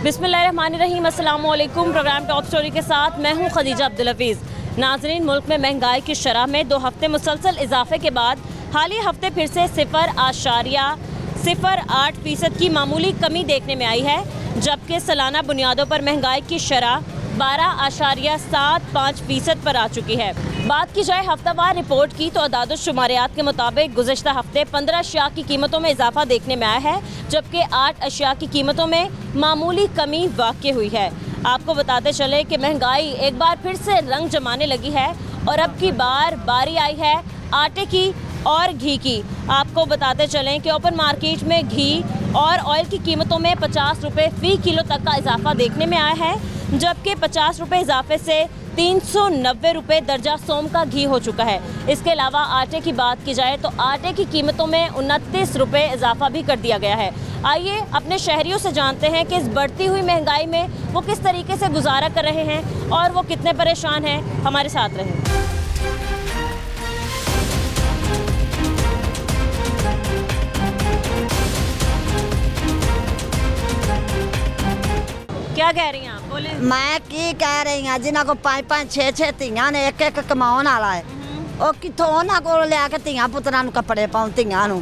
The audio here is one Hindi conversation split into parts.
बिस्मिल्लाहिर्रहमानिर्रहीम, अस्सलाम वालेकुम। प्रोग्राम टॉप स्टोरी के साथ मैं हूं खदीजा अब्दुल हफीज़। नाज़रीन, मुल्क में महंगाई की शरह में 2 हफ्ते मुसलसल इजाफे के बाद हालिया हफ्ते फिर से 0.08% की मामूली कमी देखने में आई है, जबकि सालाना बुनियादों पर महंगाई की शरह 12.75% पर आ चुकी है। बात की जाए हफ्तावार रिपोर्ट की तो अदाद-ओ-शुमारियात के मुताबिक गुज़श्ता हफ्ते 15 अशिया की कीमतों में इजाफा देखने में आया है, जबकि 8 अशिया की कीमतों में मामूली कमी वाक़ई हुई है। आपको बताते चले कि महंगाई एक बार फिर से रंग जमाने लगी है और अब की बारी आई है आटे की और घी की। आपको बताते चलें कि ओपन मार्केट में घी और ऑयल की कीमतों में 50 रुपये फ़ी किलो तक का इजाफा देखने में आया है, जबकि 50 रुपये इजाफे से 390 रुपये दर्जा सोम का घी हो चुका है। इसके अलावा आटे की बात की जाए तो आटे की कीमतों में 29 रुपये इजाफा भी कर दिया गया है। आइए अपने शहरियों से जानते हैं कि इस बढ़ती हुई महंगाई में वो किस तरीके से गुजारा कर रहे हैं और वो कितने परेशान हैं। हमारे साथ रहें। क्या कह रही हैं आप? बोले। मैं की कह रही हूँ, जिन्हों को 5-5 6-6 ਧੀਆਂ ने एक कमाने वाला है, वो कितों उन्होंने को लिया धीਆਂ पुत्रां नूं कपड़े पाउण धीਆਂ नूं।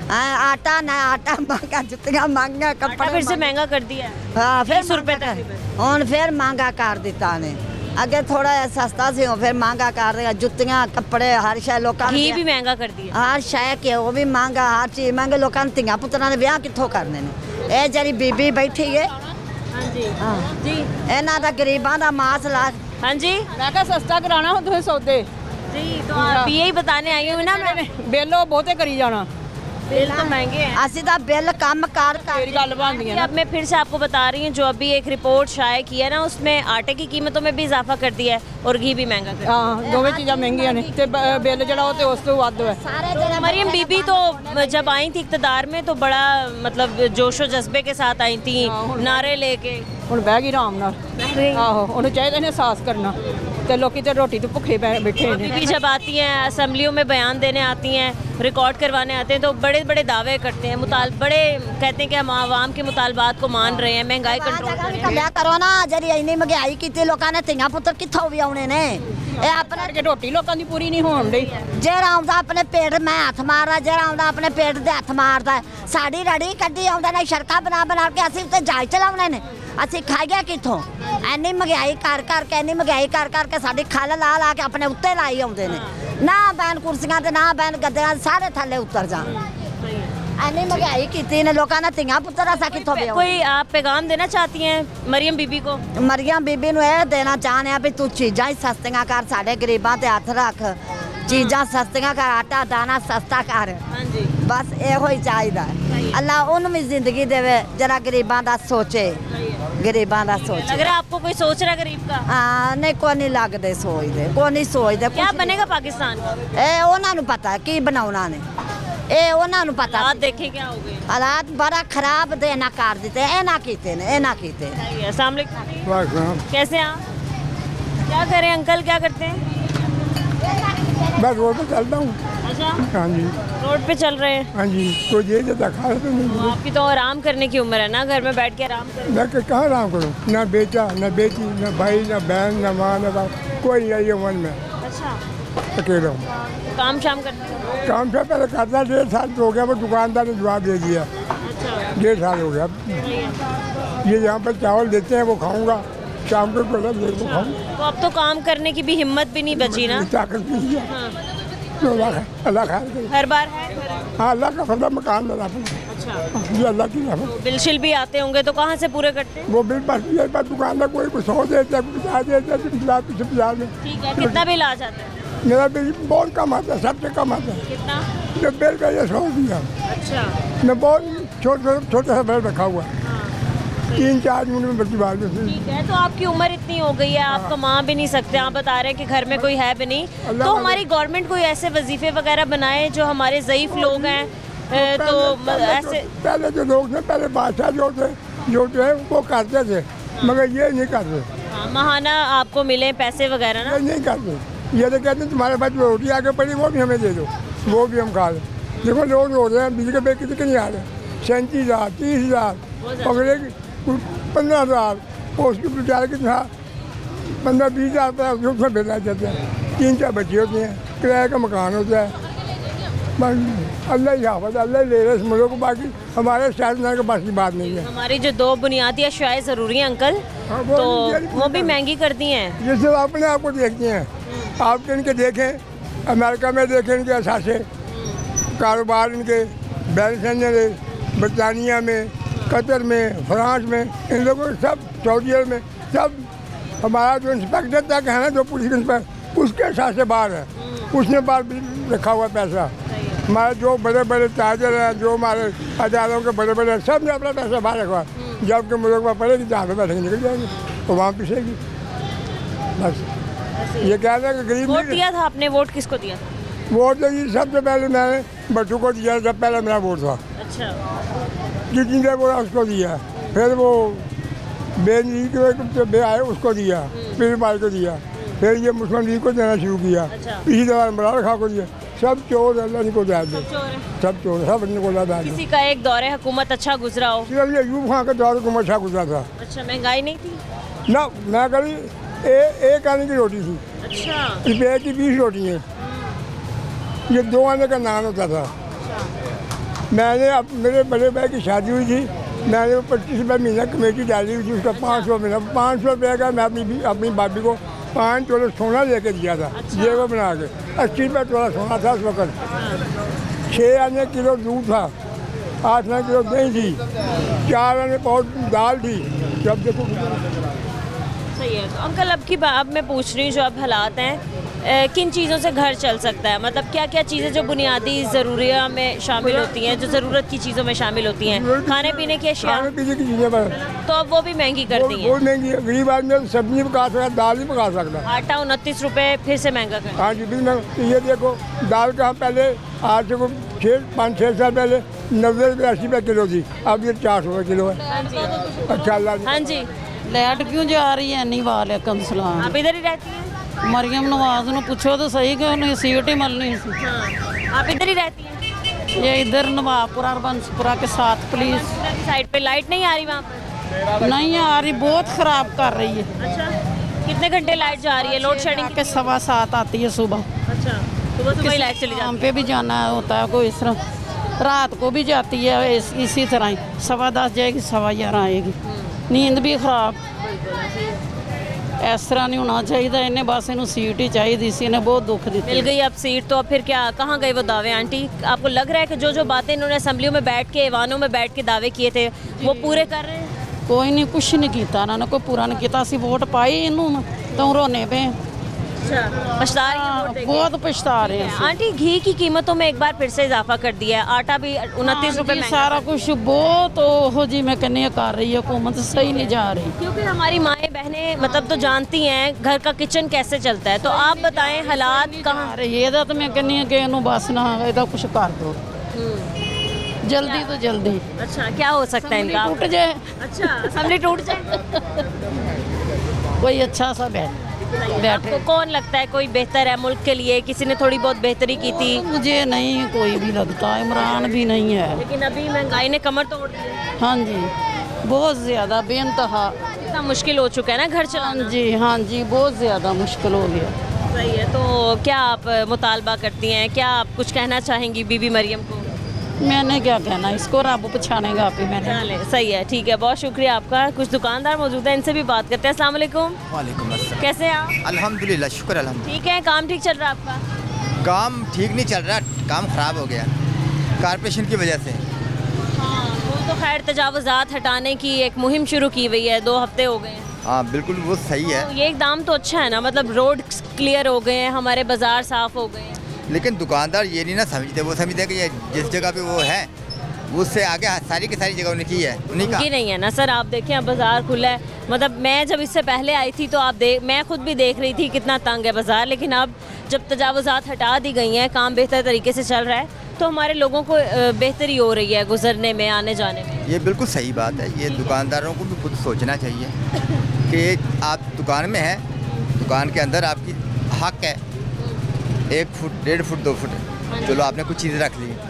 आटा ना आटा महंगा, जुत्तियां महंगा, कपड़े फिर से महंगा कर दिया है। हाँ, फिर 30 रुपये तक हुण फिर महंगा कर दिता ने। अगे थोड़ा सस्ता सी, फिर महंगा कर दिया। जुत्तियां कपड़े हर शय लोकां घी भी महंगा कर दिया, हर शय के वो भी महंगा, हर चीज़ महंगे। लोकां धीਆਂ पुत्रां दे विआह कित्थों करने ने? ये जिहड़ी बीबी बैठी है, हाँ जी जी, इन्हां दा गरीबां दा मास ला। हाँ जी, मैं क्या सस्ता कराना हो तुम सौदे जी, तो आप यही बताने आई हूँ ना। मैं बिल बहुते करी जाना, बिल तो महंगे हैं। असी दा बिल कम कर तेरी गल बनदी है ना। अब मैं फिर से आपको बता रही हूँ, जो अभी एक रिपोर्ट शाये की है ना, उसमें आटे की कीमतों में भी इजाफा कर दिया है और घी भी महंगा कर दिया। हाँ, दोवें चीज़ां महंगियां ने ते बिल जिहड़ा वो ते उस तो वध है। मरियम बीबी तो जब आई थी इक़्तिदार में तो बड़ा मतलब जोशो जज्बे के साथ आई थी, नारे लेके। हुण बह गई आराम नाल। आहो, उन्हें चाहिए ने एहसास करना ते लोकी ते रोटी तो भुखे बैठे ने। बीबी जब आती हैं, असम्बलियों में बयान देने आती हैं, रिकॉर्ड करवाने आते हैं, तो बड़े बड़े दावे करते हैं, बड़े कहते हैं कि हम आवाम के मुतालबात को मान रहे हैं, महंगाई कंट्रोल कर रहे हैं। करो ना, जी इन्नी महंगाई की लोगों ने धीਆਂ पुत्र कित्थों भी आने ने। अपने रोटी लोगों की पूरी नहीं होण दी। जेड़ा आउंदा अपने पेट में हथ मारदा, जेड़ा आउंदा अपने पेट दे हथ मारदा। साडी रड़ी कड्डी आउंदा ने, सड़कां बना बना के असीं ते जहाज चलाउने ने। असीं खाइए कित्थों? इन्नी महंगाई कर करके, इन्नी महंगाई कर करके साडी खल ला ला के अपने उत्ते लाई आउंदे ने। ना बैन कुर्सियां ते ना बैन गद्दियां, सारे थल्ले उतर जाण। इन्नी महंगाई कीती ने लोकां ने, धीਆਂ पुत्र असां कित्थों भी? कोई आप पैगाम देना चाहती हैं मरियम बीबी को? मरियम बीबी नूं यह देना चाहने हैं भी तू चीज़ां ही सस्तियां कर, साडे गरीबां ते हथ रख, चीज़ां सस्तियां कर, आटा दाना सस्ता कर। हाँ जी, बस यो ही चाहिए। अल्लाह उन्हें भी जिंदगी देवे, जरा गरीबां दा सोचे, गरीबां दा सोचे। लग रहा है आपको कोई सोच रहा है गरीब का? हाँ, नहीं कोई नहीं लगते सोचते, कोई नहीं सोचते। क्या बनेगा पाकिस्तान का? उन्होंने पता की बनाना ने, उन्होंने पता। हालात देखे क्या हो गए? हालात बड़ा खराब देना कर देते, ए ना कीते ने, ए ना कीते। अस्सलाम वालेकुम, कैसे हैं आप? क्या करें अंकल, क्या करते हैं? मैं रोड पे चलता हूँ। अच्छा, हाँ जी, रोड पे चल रहे हैं। हाँ जी, कोई ये जैसा खा तो नहीं। आपकी तो आराम करने की उम्र है ना, घर में बैठ के आराम करें। मैं कहाँ आराम करूँ? ना बेटा, ना बेटी, ना भाई, ना बहन, ना माँ, ना बाप, कोई नहीं है मन में। अच्छा, अकेला हूँ। काम शाम करते हैं? काम से पहले करता, 1.5 साल हो गया, वो दुकानदार ने जवाब दे दिया। अच्छा, 1.5 साल हो गया। ये यहाँ पर चावल देते हैं वो खाऊंगा, शाम को पहले वो खाऊंगा। तो अब तो काम करने की भी हिम्मत भी नहीं बची ना। ताकत नहीं है। हाँ। तो अल्लाह खैर करे। हर बार है घर? हाँ, अल्लाह का फजल, मकान बना। अच्छा, ये अल्लाह की रहमत। तो बिल शिल भी आते होंगे, तो कहाँ से पूरे करते हैं? वो बिल बस ये बस दुकानदार कोई कुछ 100 देता है, कुछ 50 देता है, 50 में। ठीक है, कितना बिल आ जाता है? मेरा बिल बहुत कम आता है, सबसे कम आता है। कितना? जो बिल का ये 100 दिया। अच्छा, मैं बहुत छोटा सा बिल रखा हुआ है, 3-4 यूनिट में बच्ची बात। ठीक है। तो आपकी उम्र इतनी हो गई है, आप कमा भी नहीं सकते, आप बता रहे हैं कि घर में कोई है भी नहीं, तो हमारी गवर्नमेंट कोई ऐसे वजीफे वगैरह बनाए जो हमारे ज़ईफ लोग हैं, तो ऐसे। पहले जो लोग थे, पहले बादशाह जो थे वो करते थे, मगर ये नहीं करते। महाना आपको मिले पैसे वगैरह ना? ये नहीं करते। ये तो कहते हैं तुम्हारे पास रोटी आगे पड़ी, वो भी हमें दे दो, वो भी हम खा लें। देखो लोग हो रहे हैं, बिजली के बिल कितने नहीं आ रहे, 37,000 30,000 अगले 15,000, उसकी बेचारे कितना 15-20 हज़ार रुपये उसमें भेजना चाहते हैं। 3-4 बच्चे होते हैं, किराए का मकान होता है, बस अल्लाह ही हाफ़िज़, अल्लाह ही ले रहे इस मुल्क को, बाकी हमारे शायद के पास की बात नहीं है। हमारी जो 2 बुनियादी अशियाएँ ज़रूरी हैं अंकल, हाँ, तो वो भी महंगी कर दी हैं। ये सब अपने आप को देखते हैं, आप इनके देखें, अमेरिका में देखें इनके असासे कारोबार, इनके बैलेंस, बरतानिया में, कतर में, फ्रांस में, इन लोगों के सब, सऊदी अरब में सब। हमारा जो इंस्पेक्टर तक है ना, जो पुलिस इंस्पेक्टर, उसके साथ से बाहर है, उसने बाहर भी रखा हुआ पैसा। हमारे जो बड़े बड़े ताजर हैं, जो हमारे अदारों के बड़े बड़े, सब ने अपना पैसा बाहर रखा। जबकि मुल्क में पड़ेगी जहाँ पे बैठेंगे निकल जाएंगे, तो वहाँ पिसेगी। बस ये कह रहे हैं कि गरीब वोट दिया था आपने? वोट किसको दिया था? वोट तो जी सबसे पहले मैंने बच्चों को दिया, जब पहले मेरा वोट था। अच्छा, जितनी देर बोला उसको दिया, फिर वो बेनजी के बे आए उसको दिया, फिर भाई को दिया, फिर ये मुस्लिम लीग को देना शुरू किया, अच्छा। इसी दौरान इमरान खान को दिया। सब चोर अल्लाह इनको दाद दे, चोर है। सब चोर, सब इनको दाद दे। किसी का एक दौरे हुकूमत अच्छा गुजरा हो? सिर्फ ये यूब खान का दौर को अच्छा गुजरा था अच्छा, महंगाई नहीं थी? ना, मैं कभी एक आने की रोटी थी, अच्छा, इस पे की 20 रोटी हैं, ये 2 आने का नान होता था। मैंने अब मेरे बड़े भाई की शादी हुई थी, मैंने 25 रुपये महीना कमेटी डाली हुई थी, उसका 500 महीना, 500 रुपये का मैं अपनी भाभी को 5 तोले सोना लेके दिया था, ये वो बना के। 80 रुपये तोला सोना था उस वक्त। 6 आने किलो दूध था, 8 आने किलो दही थी, 4 आने बहुत दाल थी। जब देखो सही है। तो अंकल अब मैं पूछ रही हूँ, जो अब हालात हैं, किन चीज़ों से घर चल सकता है? मतलब क्या क्या चीज़ें जो बुनियादी ज़रूरिया में शामिल होती हैं, जो ज़रूरत की चीज़ों में शामिल होती हैं, खाने पीने की अशिया, खाने पीने की चीज़ें पर तो अब वो भी महंगी कर दी हैं। बहुत महंगी है। गरीब आदमी सब्जी पका सकता, दाल नहीं पका सकता। आटा 29 रुपये फिर से महंगा कर। हाँ जी, बिल्कुल। ये देखो दाल का पहले आज से 5-6 साल पहले 90 रुपये 80 रुपये किलो थी, अब ये 400 रुपये किलो है। हाँ जी, अच्छा अल्लाह। हाँ जी, लाइट क्यों जा रही है? नहीं वालेकुम सलाम। आप इधर ही रहती हैं? मरियम नवाज ਨੂੰ ਪੁੱਛੋ ਤਾਂ ਸਹੀ ਕਿ ਉਹਨੇ सीट ही मिलनी सी। हाँ, आप इधर ही रहती हैं? ये इधर नवाबपुरा और बंसपुरा के साथ पुलिस साइड पे लाइट नहीं आ रही वहाँ पर? नहीं आ रही, बहुत ख़राब कर रही है। अच्छा, कितने घंटे लाइट जा रही है? लोड शेडिंग के 7:15 आती है सुबह। अच्छा, सुबह ही लाइट चली काम जाती पे भी जाना होता है कोई, इस तरह रात को भी जाती है, इसी तरह ही 10:15 जाएगी, 11:15 आएगी। नींद भी ख़राब। इस तरह नहीं होना चाहिए, इन्हें बस इन्हें सीट ही चाहिए सी, इन्हें बहुत दुख दी। मिल गई अब सीट, तो अब फिर क्या, कहाँ गए वो दावे? आंटी, आपको लग रहा है कि जो बातें इन्होंने असेंबलियों में बैठ के, ऐवानों में बैठ के दावे किए थे, वो पूरे कर रहे हैं? कोई नहीं, कुछ नहीं किया इन्होंने, कोई पूरा नहीं किया। असं वोट पाई इनू तो रोने पे। अच्छा, पछता रही हैं वोट देके? बहुत पछता रहे हैं। आंटी, घी की कीमतों में एक बार फिर से इजाफा कर दिया है, आटा भी 29 रुपये महंगा। सारा कुछ बहुत हो जी, मैं कहने कर रही है हुकूमत, सही नहीं जा रही। क्योंकि हमारी माएँ बहनें मतलब तो जानती हैं घर का किचन कैसे चलता है, तो आप बताएं हालात कहाँ? अरे ये तो मैं कहनी कि इनू बस ना ਇਹਦਾ कुछ कर दो जल्दी तो जल्दी। अच्छा, क्या हो सकता है इनका? टूट जाए। अच्छा, असेंबली टूट जाए। कोई अच्छा सा बैठे। आपको कौन लगता है कोई बेहतर है मुल्क के लिए? किसी ने थोड़ी बहुत बेहतरी की थी? मुझे नहीं कोई भी लगता, इमरान भी नहीं है। लेकिन अभी महंगाई ने कमर तोड़ दी है। हाँ जी, बहुत ज़्यादा बेइंतहा। इतना मुश्किल हो चुका है ना घर चलाना। हाँ जी, बहुत ज़्यादा मुश्किल हो गया। सही है। तो क्या आप मुतालबा करती हैं, क्या आप कुछ कहना चाहेंगी बीबी मरियम को? मैंने क्या कहना, इसको रब पछानेगा आप ही। मैंने चले, सही है, ठीक है, बहुत शुक्रिया आपका। कुछ दुकानदार मौजूद हैं, इनसे भी बात करते हैं। अस्सलाम वालेकुम। वालेकुम अस्सलाम। कैसे हैं आप? अल्हम्दुलिल्लाह, शुक्र अल्हम्दुलिल्लाह। ठीक है, काम ठीक चल रहा है आपका? काम ठीक नहीं चल रहा, काम ख़राब हो गया कारपोरेशन की वजह से। हाँ, वो तो खैर तजावुज़ात हटाने की एक मुहिम शुरू की हुई है, 2 हफ्ते हो गए हैं। हाँ बिल्कुल, वो सही है। तो ये इकदाम तो अच्छा है ना, मतलब रोड क्लियर हो गए हैं, हमारे बाज़ार साफ़ हो गए हैं। लेकिन दुकानदार ये नहीं ना समझते, वो समझते हैं कि ये जिस जगह पे वो है उससे आगे सारी की सारी जगह उन्हें की है, उन्हीं का। ये नहीं है ना सर, आप देखें अब बाज़ार खुला है। मतलब मैं जब इससे पहले आई थी तो मैं खुद भी देख रही थी कितना तंग है बाज़ार, लेकिन अब जब तजावुज़ात हटा दी गई हैं, काम बेहतर तरीके से चल रहा है, तो हमारे लोगों को बेहतरी हो रही है गुजरने में, आने जाने में। ये बिल्कुल सही बात है। ये दुकानदारों को भी खुद सोचना चाहिए कि आप दुकान में हैं, दुकान के अंदर आपकी हक है 1 फुट 1.5 फुट 2 फुट, चलो आपने कुछ चीज़ें रख ली,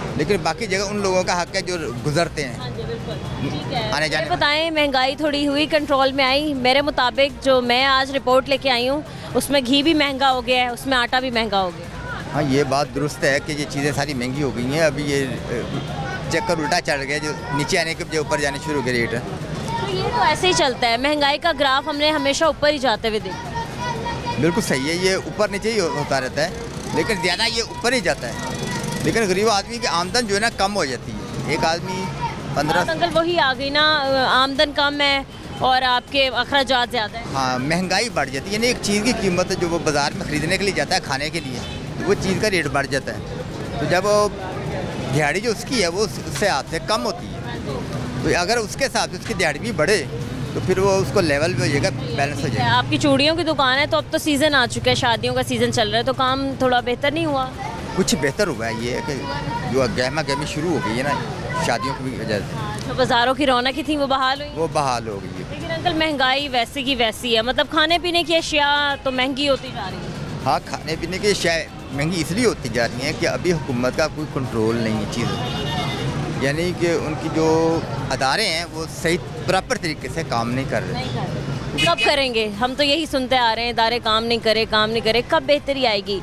लेकिन बाकी जगह उन लोगों का हक है जो गुजरते हैं। हाँ जी, बिल्कुल। ठीक है। आने जाने ये बताएं, महंगाई थोड़ी हुई कंट्रोल में आई? मेरे मुताबिक जो मैं आज रिपोर्ट लेके आई हूँ उसमें घी भी महंगा हो गया है, उसमें आटा भी महंगा हो गया। हाँ, ये बात दुरुस्त है कि ये चीज़ें सारी महंगी हो गई हैं। अभी ये चक्कर उल्टा चढ़ गया, जो नीचे आने के ऊपर जाने शुरू हो गए रेट। तो ये तो ऐसे ही चलता है, महंगाई का ग्राफ हमने हमेशा ऊपर ही जाते हुए देखा। बिल्कुल सही है, ये ऊपर नीचे ही होता रहता है, लेकिन ज़्यादा ये ऊपर ही जाता है। लेकिन गरीब आदमी की आमदन जो है ना कम हो जाती है। एक आदमी 15। अंकल वही आ गई ना, आमदन कम है और आपके अखराजात ज़्यादा है। हाँ, महंगाई बढ़ जाती है। यानी एक चीज़ की कीमत जो वो बाज़ार में ख़रीदने के लिए जाता है खाने के लिए, तो वो चीज़ का रेट बढ़ जाता है। तो जब दिहाड़ी जो उसकी है वो उससे आपसे कम होती है, तो अगर उसके साथ उसकी दिहाड़ी भी बढ़े तो फिर वो उसको लेवल पे हो जाएगा, बैलेंस हो जाएगा। आपकी चूड़ियों की दुकान है, तो अब तो सीज़न आ चुका है, शादियों का सीज़न चल रहा है, तो काम थोड़ा बेहतर नहीं हुआ? कुछ बेहतर हुआ है, ये है कि जो गहमा गहमी शुरू हो गई है ना शादियों की वजह से, तो बाज़ारों की रौनक ही थी वो बहाल हुई। वो बहाल हो गई है। लेकिन अंकल महंगाई वैसी की वैसी है, मतलब खाने पीने की अशिया तो महंगी होती जा रही है। हाँ, खाने पीने की शायद महंगी इसलिए होती जा रही है कि अभी हुकूमत का कोई कंट्रोल नहीं है चीज़, यानी कि उनकी जो अदारे हैं वो सही प्रॉपर तरीके से काम नहीं कर रहे। कब करेंगे? हम तो यही सुनते आ रहे हैं, इदारे काम नहीं करे। कब बेहतरी आएगी?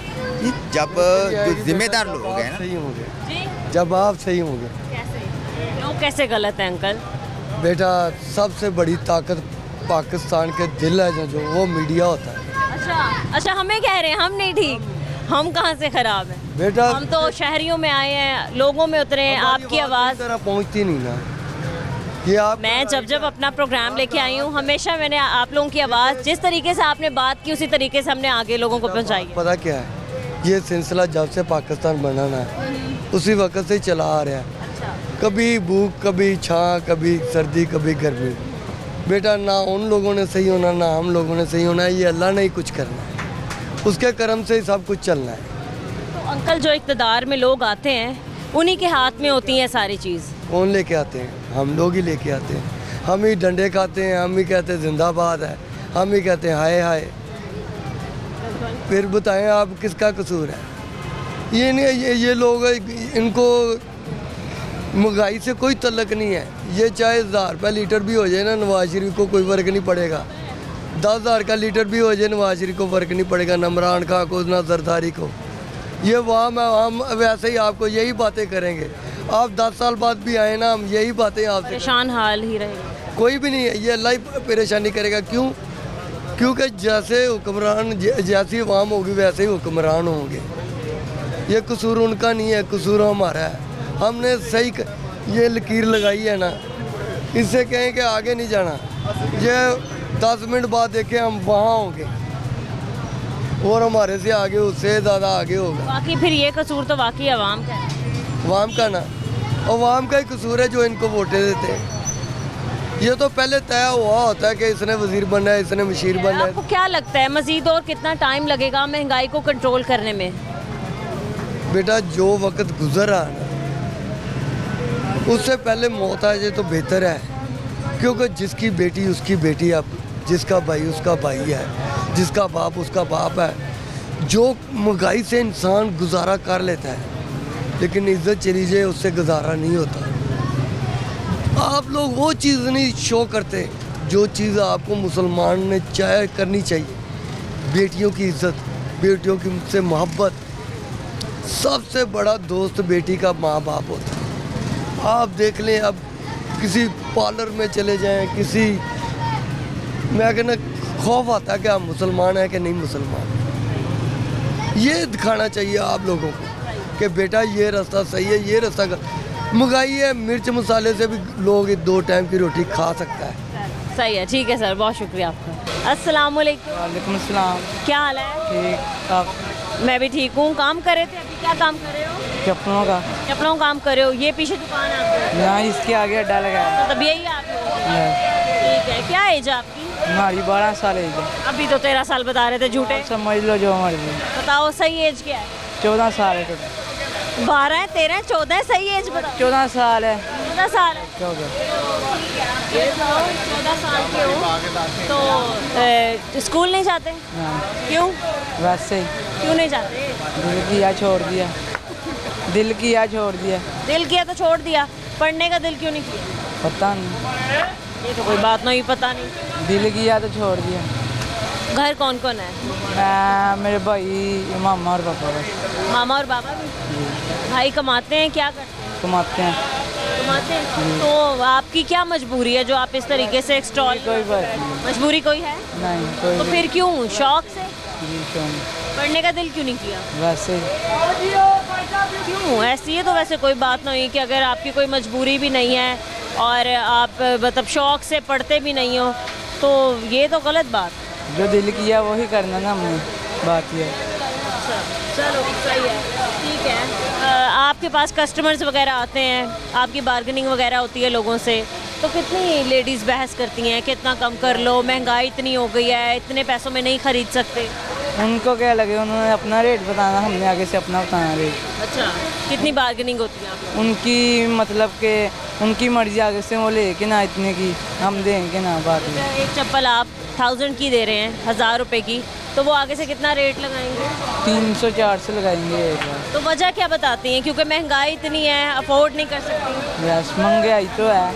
जब जो जिम्मेदार लोग हैं ना सही होंगे, जी, जब आप सही होंगे। कैसे? लोग कैसे गलत है अंकल? बेटा, सबसे बड़ी ताकत पाकिस्तान के दिल है जो वो मीडिया होता है। अच्छा, हमें कह रहे हैं हम नहीं ठीक? हम कहाँ से खराब है बेटा? हम तो शहरियों में आए हैं, लोगों में उतरे हैं, आपकी आवाज़ तरह पहुंचती नहीं ना। ये आप मैं जब अपना प्रोग्राम लेके आई हूँ हमेशा मैंने आप लोगों की आवाज़ जिस तरीके से आपने बात की उसी तरीके से हमने आगे लोगों को पहुँचाई है। पता क्या है, ये सिलसिला जब से पाकिस्तान बना ना उसी वक्त से चला आ रहा है। कभी भूख, कभी छाँ, कभी सर्दी, कभी गर्मी। बेटा, ना उन लोगों ने सही होना ना हम लोगों ने सही होना है, ये अल्लाह ने ही कुछ करना है, उसके कर्म से ही सब कुछ चलना है। तो अंकल जो इक़्तिदार में लोग आते हैं उन्हीं के हाथ में होती है सारी चीज़। कौन लेके आते हैं? हम लोग ही लेके आते हैं। हम ही डंडे खाते हैं, हम ही कहते हैं जिंदाबाद है, हम ही कहते हैं हाय हाय। फिर बताएं आप किसका कसूर है? ये नहीं, ये लोग इनको महंगाई से कोई तल्लक नहीं है। ये चाहे 1000 रुपये लीटर भी हो जाए ना, नवाज शरीफ को कोई फ़र्क नहीं पड़ेगा। 10,000 का लीटर भी हो जाए नवाज शरीफ को फ़र्क नहीं पड़ेगा, ना इमरान खान को, ना जरदारी को। ये हम वैसे ही आपको यही बातें करेंगे। आप 10 साल बाद भी आए ना, हम यही बातें आपसे, परेशान हाल ही रहेगा। कोई भी नहीं है, ये अल्लाह ही परेशानी करेगा। क्यों? क्योंकि जैसे हुक्मरान, जैसी अवाम होगी वैसे ही हुक्मरान होंगे। ये कसूर उनका नहीं है, कसूर हमारा है। हमने सही ये लकीर लगाई है ना, इससे कहें कि आगे नहीं जाना। ये 10 मिनट बाद देखें हम वहाँ होंगे और हमारे से आगे, उससे ज़्यादा आगे होगा। बाकी फिर ये कसूर तो वाकई अवाम का है। अवाम का ना, अवाम का ही कसूर है जो इनको वोटें देते हैं। ये तो पहले तय हुआ होता है कि इसने वजीर बनना है, इसने मशीर बनना है। आपको क्या लगता है मजीद और कितना टाइम लगेगा महंगाई को कंट्रोल करने में? बेटा, जो वक्त गुजर रहा है उससे पहले मौत आ जाए तो बेहतर है, क्योंकि जिसकी बेटी उसकी बेटी, अब जिसका भाई उसका भाई है, जिसका बाप उसका बाप है। जो महंगाई से इंसान गुजारा कर लेता है, लेकिन इज्जत चली जाए उससे गुजारा नहीं होता। आप लोग वो चीज़ नहीं शो करते जो चीज़ आपको मुसलमान ने चाहे करनी चाहिए। बेटियों की इज्जत, बेटियों की से मोहब्बत। सबसे बड़ा दोस्त बेटी का माँ बाप होता है। आप देख लें, अब किसी पार्लर में चले जाएं, किसी, मैं कहना खौफ आता है कि आप मुसलमान हैं कि नहीं मुसलमान। ये दिखाना चाहिए आप लोगों को कि बेटा ये रास्ता सही है, ये रास्ता महंगाई है, मिर्च मसाले से भी लोग 2 टाइम की रोटी खा सकता है। सही है, ठीक है सर, बहुत शुक्रिया आपका। अस्सलाम वालेकुम। वालेकुम अस्सलाम। क्या हाल है? ठीक, आप? मैं भी ठीक हूँ। काम कर रहे थे अभी? क्या काम कर रहे हो? चप्पलों का। चप्पलों का काम कर रहे हो? ये पीछे दुकान है आपकी? यहाँ इसके आगे अड्डा लगा है। तो तब यही आप लोगों की? ठीक है। क्या एज है आपकी? हमारी 12 साल एज है। अभी तो 13 साल बता रहे थे, झूठे। समझ लो जो मर्जी। बताओ सही एज क्या है? 14 साल है। 12 है, 13 है, 14 है, सही एज बताओ। 14 साल है। 14 साल है। 14 साल के हो तो स्कूल नहीं जाते? क्यों? वैसे ही। क्यों नहीं जाते? दिया, छोड़ दिया। दिल किया छोड़ दिया। दिल किया तो छोड़ दिया, पढ़ने का दिल क्यों नहीं किया? पता नहीं, ये तो कोई बात नहीं, पता नहीं। दिल किया तो छोड़ दिया। घर कौन कौन है? मैं, मेरे भाई, मामा और पापा बस। मामा और बाबा भी? भाई कमाते हैं, क्या करते हैं? कमाते हैं। कमाते हैं। तो आपकी क्या मजबूरी है जो आप इस तरीके से एक स्टॉल? कोई बात नहीं। मजबूरी कोई है? नहीं, कोई तो नहीं। फिर क्यों, शौक से? जी, क्यों नहीं? पढ़ने का दिल क्यों नहीं किया? वैसे क्यों? ऐसी है तो वैसे कोई बात नहीं कि अगर आपकी कोई मजबूरी भी नहीं है और आप मतलब शौक से पढ़ते भी नहीं हो तो ये तो गलत बात है। जो दिल किया वही करना ना हमने, बात ये। अच्छा, चलो सही है, ठीक है। आपके पास कस्टमर्स वगैरह आते हैं, आपकी बार्गेनिंग वगैरह होती है लोगों से, तो कितनी लेडीज़ बहस करती हैं कितना कम कर लो, महंगाई इतनी हो गई है, इतने पैसों में नहीं खरीद सकते? उनको क्या लगे, उन्होंने अपना रेट बताना, हमने आगे से अपना बताना रेट। अच्छा, कितनी बार्गेनिंग होती है आप लोगों उनकी मतलब के उनकी मर्जी, आगे से वो ले कि ना इतने की हम देंगे ना बाद में। की? एक चप्पल आप 1000 की दे रहे हैं, 1000 रुपये की, तो वो आगे से कितना रेट लगाएंगे? 300-400 लगाएंगे एक बार। तो वजह क्या बताती हैं? क्योंकि महंगाई इतनी है, अफोर्ड नहीं कर सकती। बस महंगाई तो है।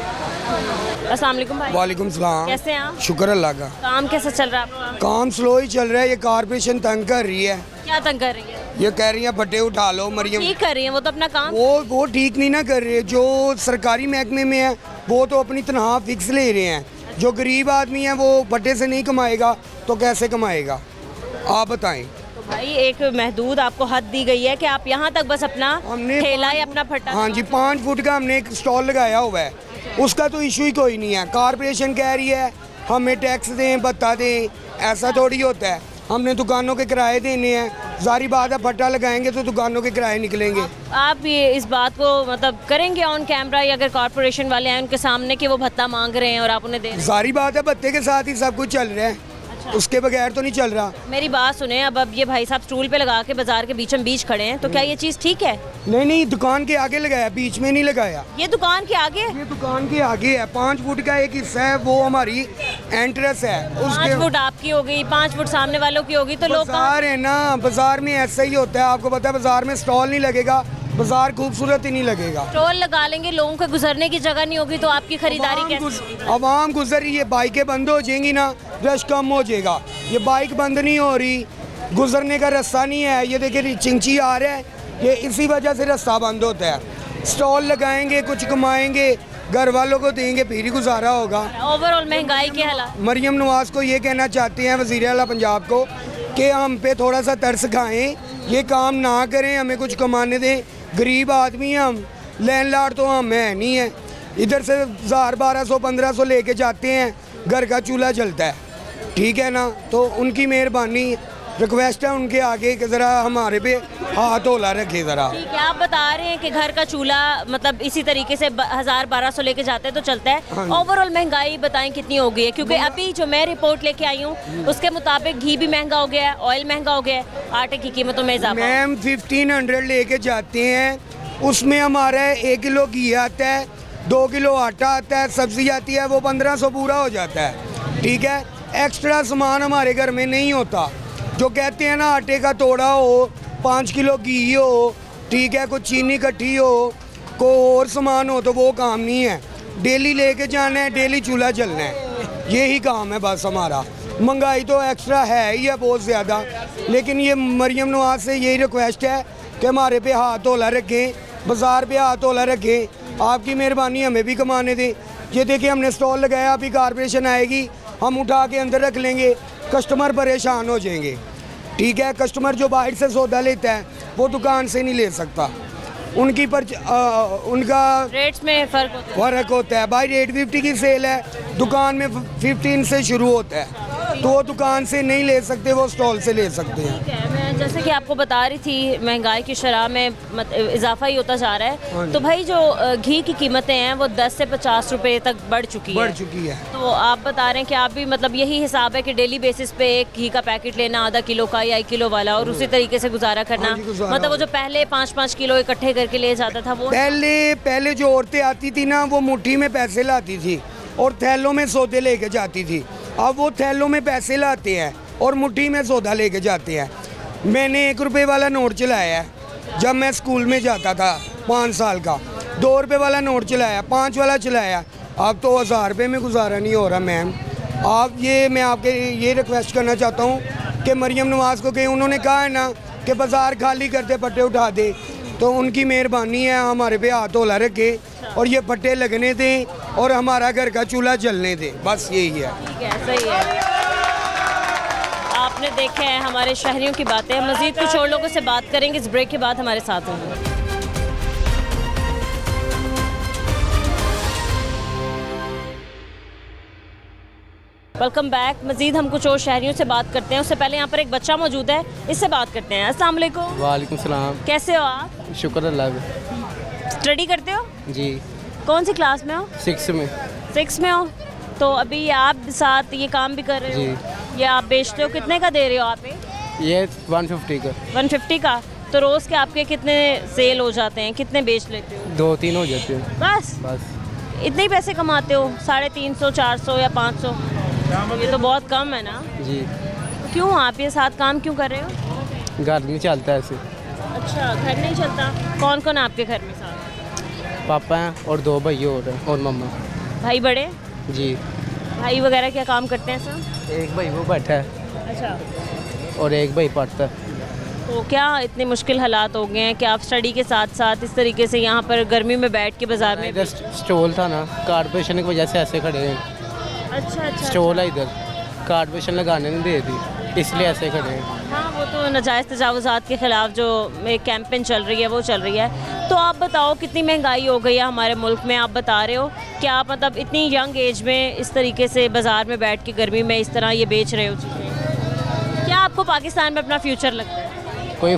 अस्सलाम वालेकुम भाई। वालेकुम सलाम। कैसे हैं आप? शुक्र अल्लाह का। काम कैसा चल रहा है आपका? काम स्लो ही चल रहा है, ये कारपोरेशन तंग कर रही है। क्या तंग कर रही है? ये कह रही है भट्टे उठा लो मरियम। ठीक कर रही है, वो तो अपना काम। वो ठीक नहीं ना कर रहे। जो सरकारी महकमे में है वो तो अपनी तनख्वाह फिक्स ले रहे हैं। जो गरीब आदमी है वो भट्टे से नहीं कमाएगा तो कैसे कमाएगा, आप बताएं। तो भाई एक महदूद आपको हद दी गई है कि आप यहाँ तक बस अपना ठेला या अपना फट्टा। हाँ जी, 5 फुट का हमने एक स्टॉल लगाया हुआ है, उसका तो इशू ही कोई नहीं है। कारपोरेशन कह रही है हमें टैक्स दें, भत्ता दें, ऐसा थोड़ी होता है। हमने दुकानों के किराए देने हैं, जारी बात है भट्टा लगाएंगे तो दुकानों के किराए निकलेंगे। आप ये इस बात को मतलब करेंगे ऑन कैमरा, या अगर कॉर्पोरेशन वाले हैं उनके सामने कि वो भत्ता मांग रहे हैं और आप उन्हें दे रहे हैं? जारी बात है भत्ते के साथ ही सब कुछ चल रहा है। अच्छा। उसके बगैर तो नहीं चल रहा। मेरी बात सुने, अब ये भाई साहब स्टूल पे लगा के बाजार के बीचों बीच खड़े हैं, तो क्या ये चीज़ ठीक है? नहीं, दुकान के आगे लगाया, बीच में नहीं लगाया। ये दुकान के आगे? ये दुकान के आगे है, 5 फुट का एक हिस्सा है, वो हमारी एंट्रेंस है। 5 फुट आपकी हो गई, 5 फुट सामने वालों की होगी, तो लोग बाजार है ना, बाजार में ऐसा ही होता है। आपको पता है बाजार में स्टॉल नहीं लगेगा, बाजार खूबसूरत ही नहीं लगेगा। स्टॉल लगा लेंगे, लोगों के गुजरने की जगह नहीं होगी, तो आपकी खरीदारी कैसे? आवाम गुजर रही है, बाइकें बंद हो जाएंगी ना, रश कम हो जाएगा। ये बाइक बंद नहीं हो रही, गुजरने का रास्ता नहीं है। ये देखिए चिंची आ रहा है, ये इसी वजह से रास्ता बंद होता है। स्टॉल लगाएंगे, कुछ कमाएंगे, घर वालों को देंगे, फिर ही गुजारा होगा। ओवरऑल महंगाई के हालात? मरियम नवाज को ये कहना चाहते हैं वज़ीर आला पंजाब को कि हम पे थोड़ा सा तरस खाएं, ये काम ना करें, हमें कुछ कमाने दें। गरीब आदमी हैं हम, लैंडलॉर्ड तो हम है नहीं है। इधर से 1000, 1200, 1500 लेके जाते हैं, घर का चूल्हा जलता है, ठीक है ना। तो उनकी मेहरबानी, रिक्वेस्ट है उनके आगे कि ज़रा हमारे पे हाथ होला रखे ज़रा। ठीक है, आप बता रहे हैं कि घर का चूल्हा मतलब इसी तरीके से 1000-1200 लेके जाते हैं तो चलता है। ओवरऑल महंगाई बताएं कितनी हो गई है? क्योंकि अभी जो मैं रिपोर्ट लेके आई हूँ उसके मुताबिक घी भी महंगा हो गया है, ऑयल महंगा हो गया है, आटे की कीमतों में इजाफा। मैम 1500 लेके जाते हैं, उसमें हमारा 1 किलो घी आता है, 2 किलो आटा आता है, सब्जी आती है, वो 1500 पूरा हो जाता है, ठीक है। एक्स्ट्रा सामान हमारे घर में नहीं होता। जो कहते हैं ना आटे का तोड़ा हो, 5 किलो घी हो, ठीक है, कुछ चीनी इकट्ठी हो, कोई और सामान हो, तो वो काम नहीं है। डेली लेके जाना है, डेली चूल्हा जलना है, यही काम है बस हमारा। महंगाई तो एक्स्ट्रा है ही है बहुत ज़्यादा, लेकिन ये मरियम नवाज से यही रिक्वेस्ट है कि हमारे पे हाथ होला रखें, बाज़ार पे हाथ होला रखें। आपकी मेहरबानी, हमें भी कमाने दें। ये देखिए हमने स्टॉल लगाया, अभी कारपोरेशन आएगी, हम उठा के अंदर रख लेंगे, कस्टमर परेशान हो जाएंगे, ठीक है। कस्टमर जो बाहर से सौदा लेता है वो दुकान से नहीं ले सकता, उनकी उनका रेट्स में फ़र्क होता है। भाई रेट 50 की सेल है, दुकान में 15 से शुरू होता है, तो वो दुकान से नहीं ले सकते, वो स्टॉल से ले सकते हैं। ठीक है, मैं जैसे कि आपको बता रही थी महंगाई की शरह में इजाफा ही होता जा रहा है, तो भाई जो घी की कीमतें हैं वो 10 से 50 रुपए तक बढ़ चुकी है। तो आप बता रहे हैं कि आप भी मतलब यही हिसाब है कि डेली बेसिस पे एक घी का पैकेट लेना, आधा किलो का या 1 किलो वाला, और उसी तरीके से गुजारा करना। मतलब वो जो पहले 5-5 किलो इकट्ठे करके ले जाता था वो पहले जो औरतें आती थी ना, वो मुट्ठी में पैसे लाती थी और थैलों में सौदे लेके जाती थी। अब वो थैलों में पैसे लाते हैं और मुट्ठी में सौदा लेके जाते हैं। मैंने 1 रुपये वाला नोट चलाया है, जब मैं स्कूल में जाता था 5 साल का, 2 रुपये वाला नोट चलाया, 5 वाला चलाया, अब तो 1000 रुपये में गुजारा नहीं हो रहा। मैम आप मैं आपके ये रिक्वेस्ट करना चाहता हूँ कि मरियम नवाज़ को कहीं, उन्होंने कहा है ना कि बाज़ार खाली करते पट्टे उठा दे, तो उनकी मेहरबानी है हमारे पे हाथ हौला रखे और ये पट्टे लगने दें और हमारा घर का चूल्हा जलने दें, बस यही है। सही है, आपने देखे हैं हमारे शहरियों की बातें। मज़ीद कुछ और लोगों से बात करेंगे इस ब्रेक के बाद, हमारे साथ होंगे। Welcome back. मज़ीद हम कुछ और शहरियों से बात करते हैं, उससे पहले यहाँ पर एक बच्चा मौजूद है, इससे बात करते हैं। अस्सलाम वालेकुम। वालेकुम सलाम। कैसे हो आप? शुक्र अल्लाह का। स्टडी करते हो जी। कौन सी क्लास में हो? 6 में। 6 में हो, तो अभी आप साथ ये काम भी कर रहे हो जी। ये आप बेचते हो, कितने का दे रहे हो आप? ये 150 का। 150 का। तो रोज़ के आपके कितने सेल हो जाते हैं, कितने बेच लेते हो? 2-3 हो जाते हैं बस। इतने ही पैसे कमाते हो? 350, 400 या 500? ये तो बहुत कम है ना जी। क्यों आप ये साथ काम क्यों कर रहे हो? घर नहीं चलता ऐसे। अच्छा, घर नहीं चलता। कौन कौन आपके घर में साथ? पापा हैं और 2 भाई और मम्मा। भाई बड़े? जी। भाई वगैरह क्या काम करते हैं सर? एक भाई वो बैठा है। अच्छा। और एक भाई पढ़ता है। तो क्या इतने मुश्किल हालात हो गए हैं कि आप स्टडी के साथ साथ इस तरीके से यहाँ पर गर्मी में बैठ के बाज़ार में? इधर स्टॉल था ना, कारपोरेशन की वजह से ऐसे खड़े हैं। अच्छा। स्टॉल है इधर, कारपोरेशन लगाने नहीं दे दी, इसलिए ऐसे खड़े हैं। हाँ, वो तो नाजायज़ तजावुज़ात के ख़िलाफ़ जो एक कैंपेन चल रही है वो चल रही है। तो आप बताओ, कितनी महंगाई हो गई है हमारे मुल्क में, आप बता रहे हो कि आप मतलब इतनी यंग एज में इस तरीके से बाज़ार में बैठ के गर्मी में इस तरह ये बेच रहे हो चीज़ें। क्या आपको पाकिस्तान में अपना फ्यूचर लगता है? कोई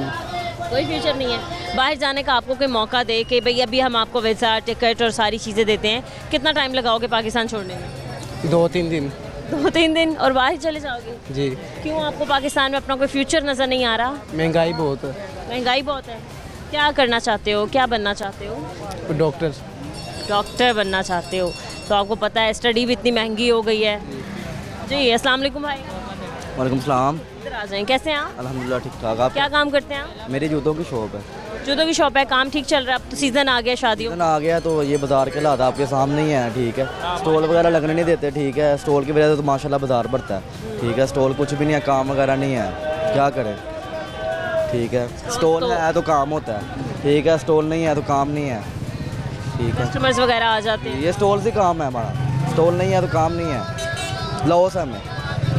फ्यूचर नहीं है। बाहर जाने का आपको कोई मौका दे कि भाई अभी हम आपको वीज़ा, टिकट और सारी चीज़ें देते हैं, कितना टाइम लगाओगे पाकिस्तान छोड़ने में? 2-3 दिन। 2-3 दिन और बाहर चले जाओगे? जी। क्यों, आपको पाकिस्तान में अपना कोई फ्यूचर नज़र नहीं आ रहा? महंगाई बहुत है। महंगाई बहुत है। क्या करना चाहते हो, क्या बनना चाहते हो? डॉक्टर बनना चाहते हो। तो आपको पता है स्टडी भी इतनी महंगी हो गई है। जी। अस्सलाम वालेकुम भाई। वालेकुम सलाम। इधर आ जाएं। कैसे हैं आप? अल्हम्दुलिल्लाह ठीक ठाक। आप क्या काम करते हैं आप? मेरी जूतों की शॉप है। जूतों की शॉप है, काम ठीक चल रहा है? अब तो सीज़न आ गया, शादियों आ गया, तो ये बाज़ार के हालात आपके सामने ही है। ठीक है, स्टॉल वगैरह लगने नहीं देते। ठीक है, स्टॉल की वजह से तो माशाल्लाह बाज़ार बढ़ता है। ठीक है, स्टॉल कुछ भी नहीं है, काम वगैरह नहीं है, क्या करें। ठीक है, स्टॉल है तो काम होता है। ठीक है, स्टॉल नहीं है तो काम नहीं है। ठीक है, कस्टमर्स वगैरह आ जाते हैं। ये स्टॉल से काम है हमारा, स्टॉल नहीं है तो काम नहीं है, लॉस है हमें।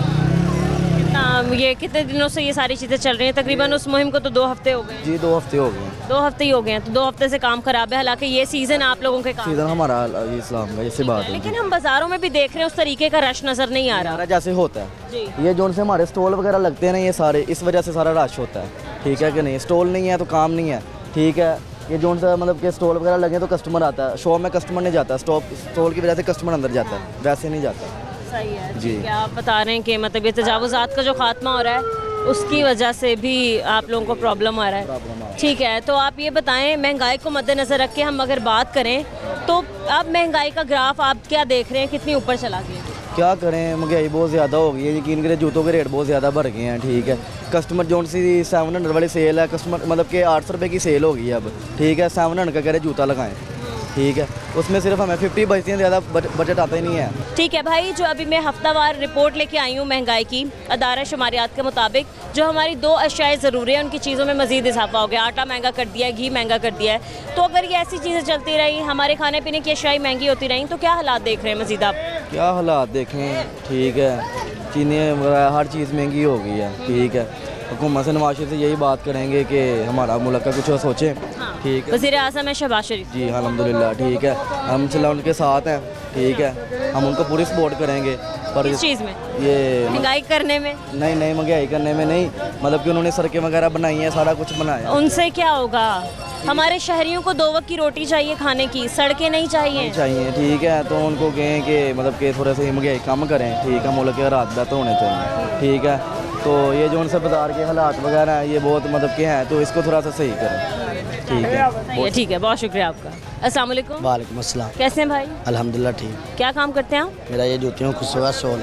ये कितने दिनों से ये सारी चीज़ें चल रही हैं? तकरीबन उस मुहिम को तो 2 हफ्ते हो गए। जी 2 हफ्ते हो गए। 2 हफ्ते ही हो गए हैं, तो 2 हफ्ते से काम खराब है। हालांकि ये सीज़न आप लोगों के काम, सीज़न हमारा इस्लाम का, ऐसी बात है। लेकिन हम बाज़ारों में भी देख रहे हैं उस तरीके का रश नज़र नहीं आ रहा जैसे होता है। ये जो से हमारे स्टॉल वगैरह लगते हैं ना, ये सारे इस वजह से सारा रश होता है। ठीक है कि नहीं, स्टॉल नहीं है तो काम नहीं है। ठीक है, ये जो सा मतलब कि स्टॉल वगैरह लगे तो कस्टमर आता है, शॉप में कस्टमर नहीं जाता, स्टॉल की वजह से कस्टमर अंदर जाता है, वैसे नहीं जाता। सही है जी। क्या आप बता रहे हैं कि मतलब ये तजावुज़ात का जो खात्मा हो रहा है उसकी वजह से भी आप लोगों को प्रॉब्लम आ रहा है। ठीक है, तो आप ये बताएं, महंगाई को मद्देनज़र रख के हम अगर बात करें तो अब महंगाई का ग्राफ आप क्या देख रहे हैं, कितनी ऊपर चला गया? क्या करें, महंगाई बहुत ज़्यादा हो गई है। यकीन करें, जूतों के रेट बहुत ज़्यादा बढ़ गए हैं। ठीक है, कस्टमर जो सी 700 वाली सेल है, कस्टमर मतलब कि 800 रुपये की सेल हो गई है अब। ठीक है, 700 का कह रहे जूता लगाएं। ठीक है, उसमें सिर्फ हमें 50 बचती हैं, ज़्यादा बजट आता ही नहीं है। ठीक है भाई, जो अभी मैं हफ्तावार रिपोर्ट लेके आई हूँ महंगाई की, अदारा शुमारियात के मुताबिक जो हमारी 2 अशियाए ज़रूरी है उनकी चीज़ों में मज़ीद इजाफा हो गया। आटा महंगा कर दिया है, घी महंगा कर दिया है। तो अगर ये ऐसी चीज़ें चलती रही, हमारे खाने पीने की अशियाएं महंगी होती रहीं, तो क्या हालात देख रहे हैं मज़ीद आप? क्या हालात देखें। ठीक है, चीनी वगैरह हर चीज़ महंगी हो गई है। ठीक है, हुकूमत से नवाज शरीफ से यही बात करेंगे कि हमारा मुल्क का कुछ सोचें। ठीक है, वज़ीर आज़म है शहबाज शरीफ जी, अल्हम्दुलिल्लाह। ठीक है, हम चला उनके साथ हैं। ठीक है, हम उनको पूरी सपोर्ट करेंगे। पर किस चीज़ में? ये महंगाई करने में? नहीं, महंगाई करने में नहीं, मतलब कि उन्होंने सड़कें वगैरह बनाई हैं, सारा कुछ बनाया। उनसे क्या होगा? हमारे शहरियों को 2 वक्त की रोटी चाहिए खाने की, सड़कें नहीं चाहिए। ठीक है, तो उनको कहें कि मतलब कि थोड़ा सा महंगाई कम करें। ठीक है, मुल्क के हालात बेहतर होने चाहिए। ठीक है, तो ये जो उनसे बाजार के हालात वगैरह हैं ये बहुत मतलब के हैं, तो इसको थोड़ा सा सही करें। ठीक है, बहुत शुक्रिया आपका। अस्सलाम वालेकुम। वालेकुम अस्सलाम। कैसे हैं भाई? अल्हम्दुलिल्लाह ठीक। क्या काम करते हैं आप? मेरा ये जूतियों खुशबा शॉल है।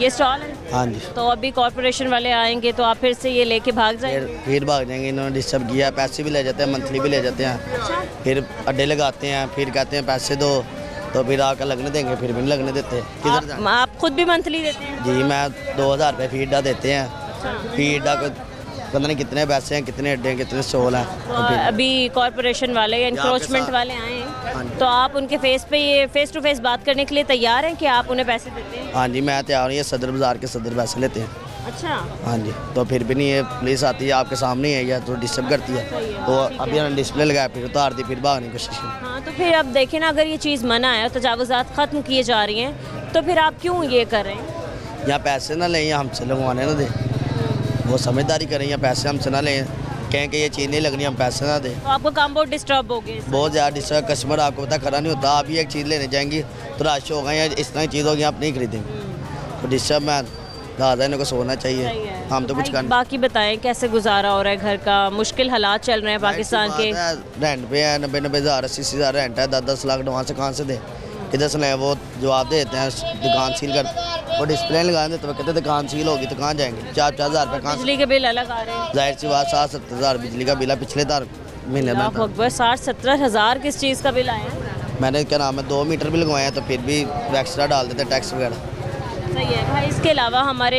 ये स्टॉल है? हाँ जी। तो अभी कॉर्पोरेशन वाले आएंगे तो आप फिर से ये लेके भाग जाएंगे? फिर भाग जाएंगे, इन्होंने डिस्टर्ब किया, पैसे भी ले जाते हैं, मंथली भी ले जाते हैं, फिर अड्डे लगाते हैं, फिर कहते हैं पैसे दो, तो फिर आकर लगने देंगे, फिर भी नहीं लगने देते। किधर जाएं? आप खुद भी मंथली देते हैं? जी, मैं 2000 रुपये फी अड्डा देते हैं। फी अड्डा को पता नहीं कितने पैसे हैं, कितने अड्डे हैं, कितने स्टॉल हैं। तो अभी कॉर्पोरेशन वाले या इंक्रोचमेंट वाले आए हैं तो आप उनके फेस पे ये फेस टू फेस बात करने के लिए तैयार हैं कि आप उन्हें पैसे देते हैं? हाँ जी, मैं तैयार हूँ। ये सदर बाज़ार के सदर पैसे लेते हैं। अच्छा। हाँ जी, तो फिर भी नहीं, ये पुलिस आती है आपके सामने ही है या तो डिस्टर्ब करती है, तो अभी उन्होंने डिस्प्ले लगाया, फिर उतार दी, फिर भागने की कोशिश की। हाँ, तो फिर अब देखें ना, अगर ये चीज़ मना है, तजावुज़ात ख़त्म किए जा रही हैं, तो फिर आप क्यों ये कर रहे हैं? यहाँ पैसे ना लें या हमसे लगवाने ना दें, वो समझदारी करें, या पैसे हमसे ना लें, कहें कि ये चीज़ नहीं लगनी, हम पैसे ना दें। तो आपका काम बहुत डिस्टर्ब हो गया? बहुत ज़्यादा डिस्टर्ब। कस्टमर आपको पता खड़ा नहीं होता, आप ही एक चीज़ लेने जाएंगी तो रश होगा या इस तरह की चीज़ होगी, आप नहीं खरीदेंगे, तो डिस्टर्ब मैं दादा इनको सोना चाहिए, हम तो कुछ कर। बाकी बताएं कैसे गुजारा हो रहा है घर का? मुश्किल हालात चल रहे हैं पाकिस्तान के। रेंट पे है 90-90 हज़ार, 80-80 हज़ार रेंट है, 10-10 लाख वहाँ से कहाँ से दें, किधर से लें? वो जवाब देते हैं दुकान सील कर, वो डिस्प्ले लगा देते तो कहते दुकान सील होगी तो कहाँ जाएंगे? 4-4 हज़ार रुपये कहाँ? बिजली के बिल अलग आ रहे हैं, जाहिर सी बात 60-70 हज़ार बिजली का बिल है पिछले महीने में। 60-70 हज़ार किस चीज़ का बिल आया है? मैंने क्या नाम है 2 मीटर भी लगवाए हैं, तो फिर भी एक्स्ट्रा डाल देते हैं टैक्स वगैरह। सही है भाई। इसके अलावा हमारे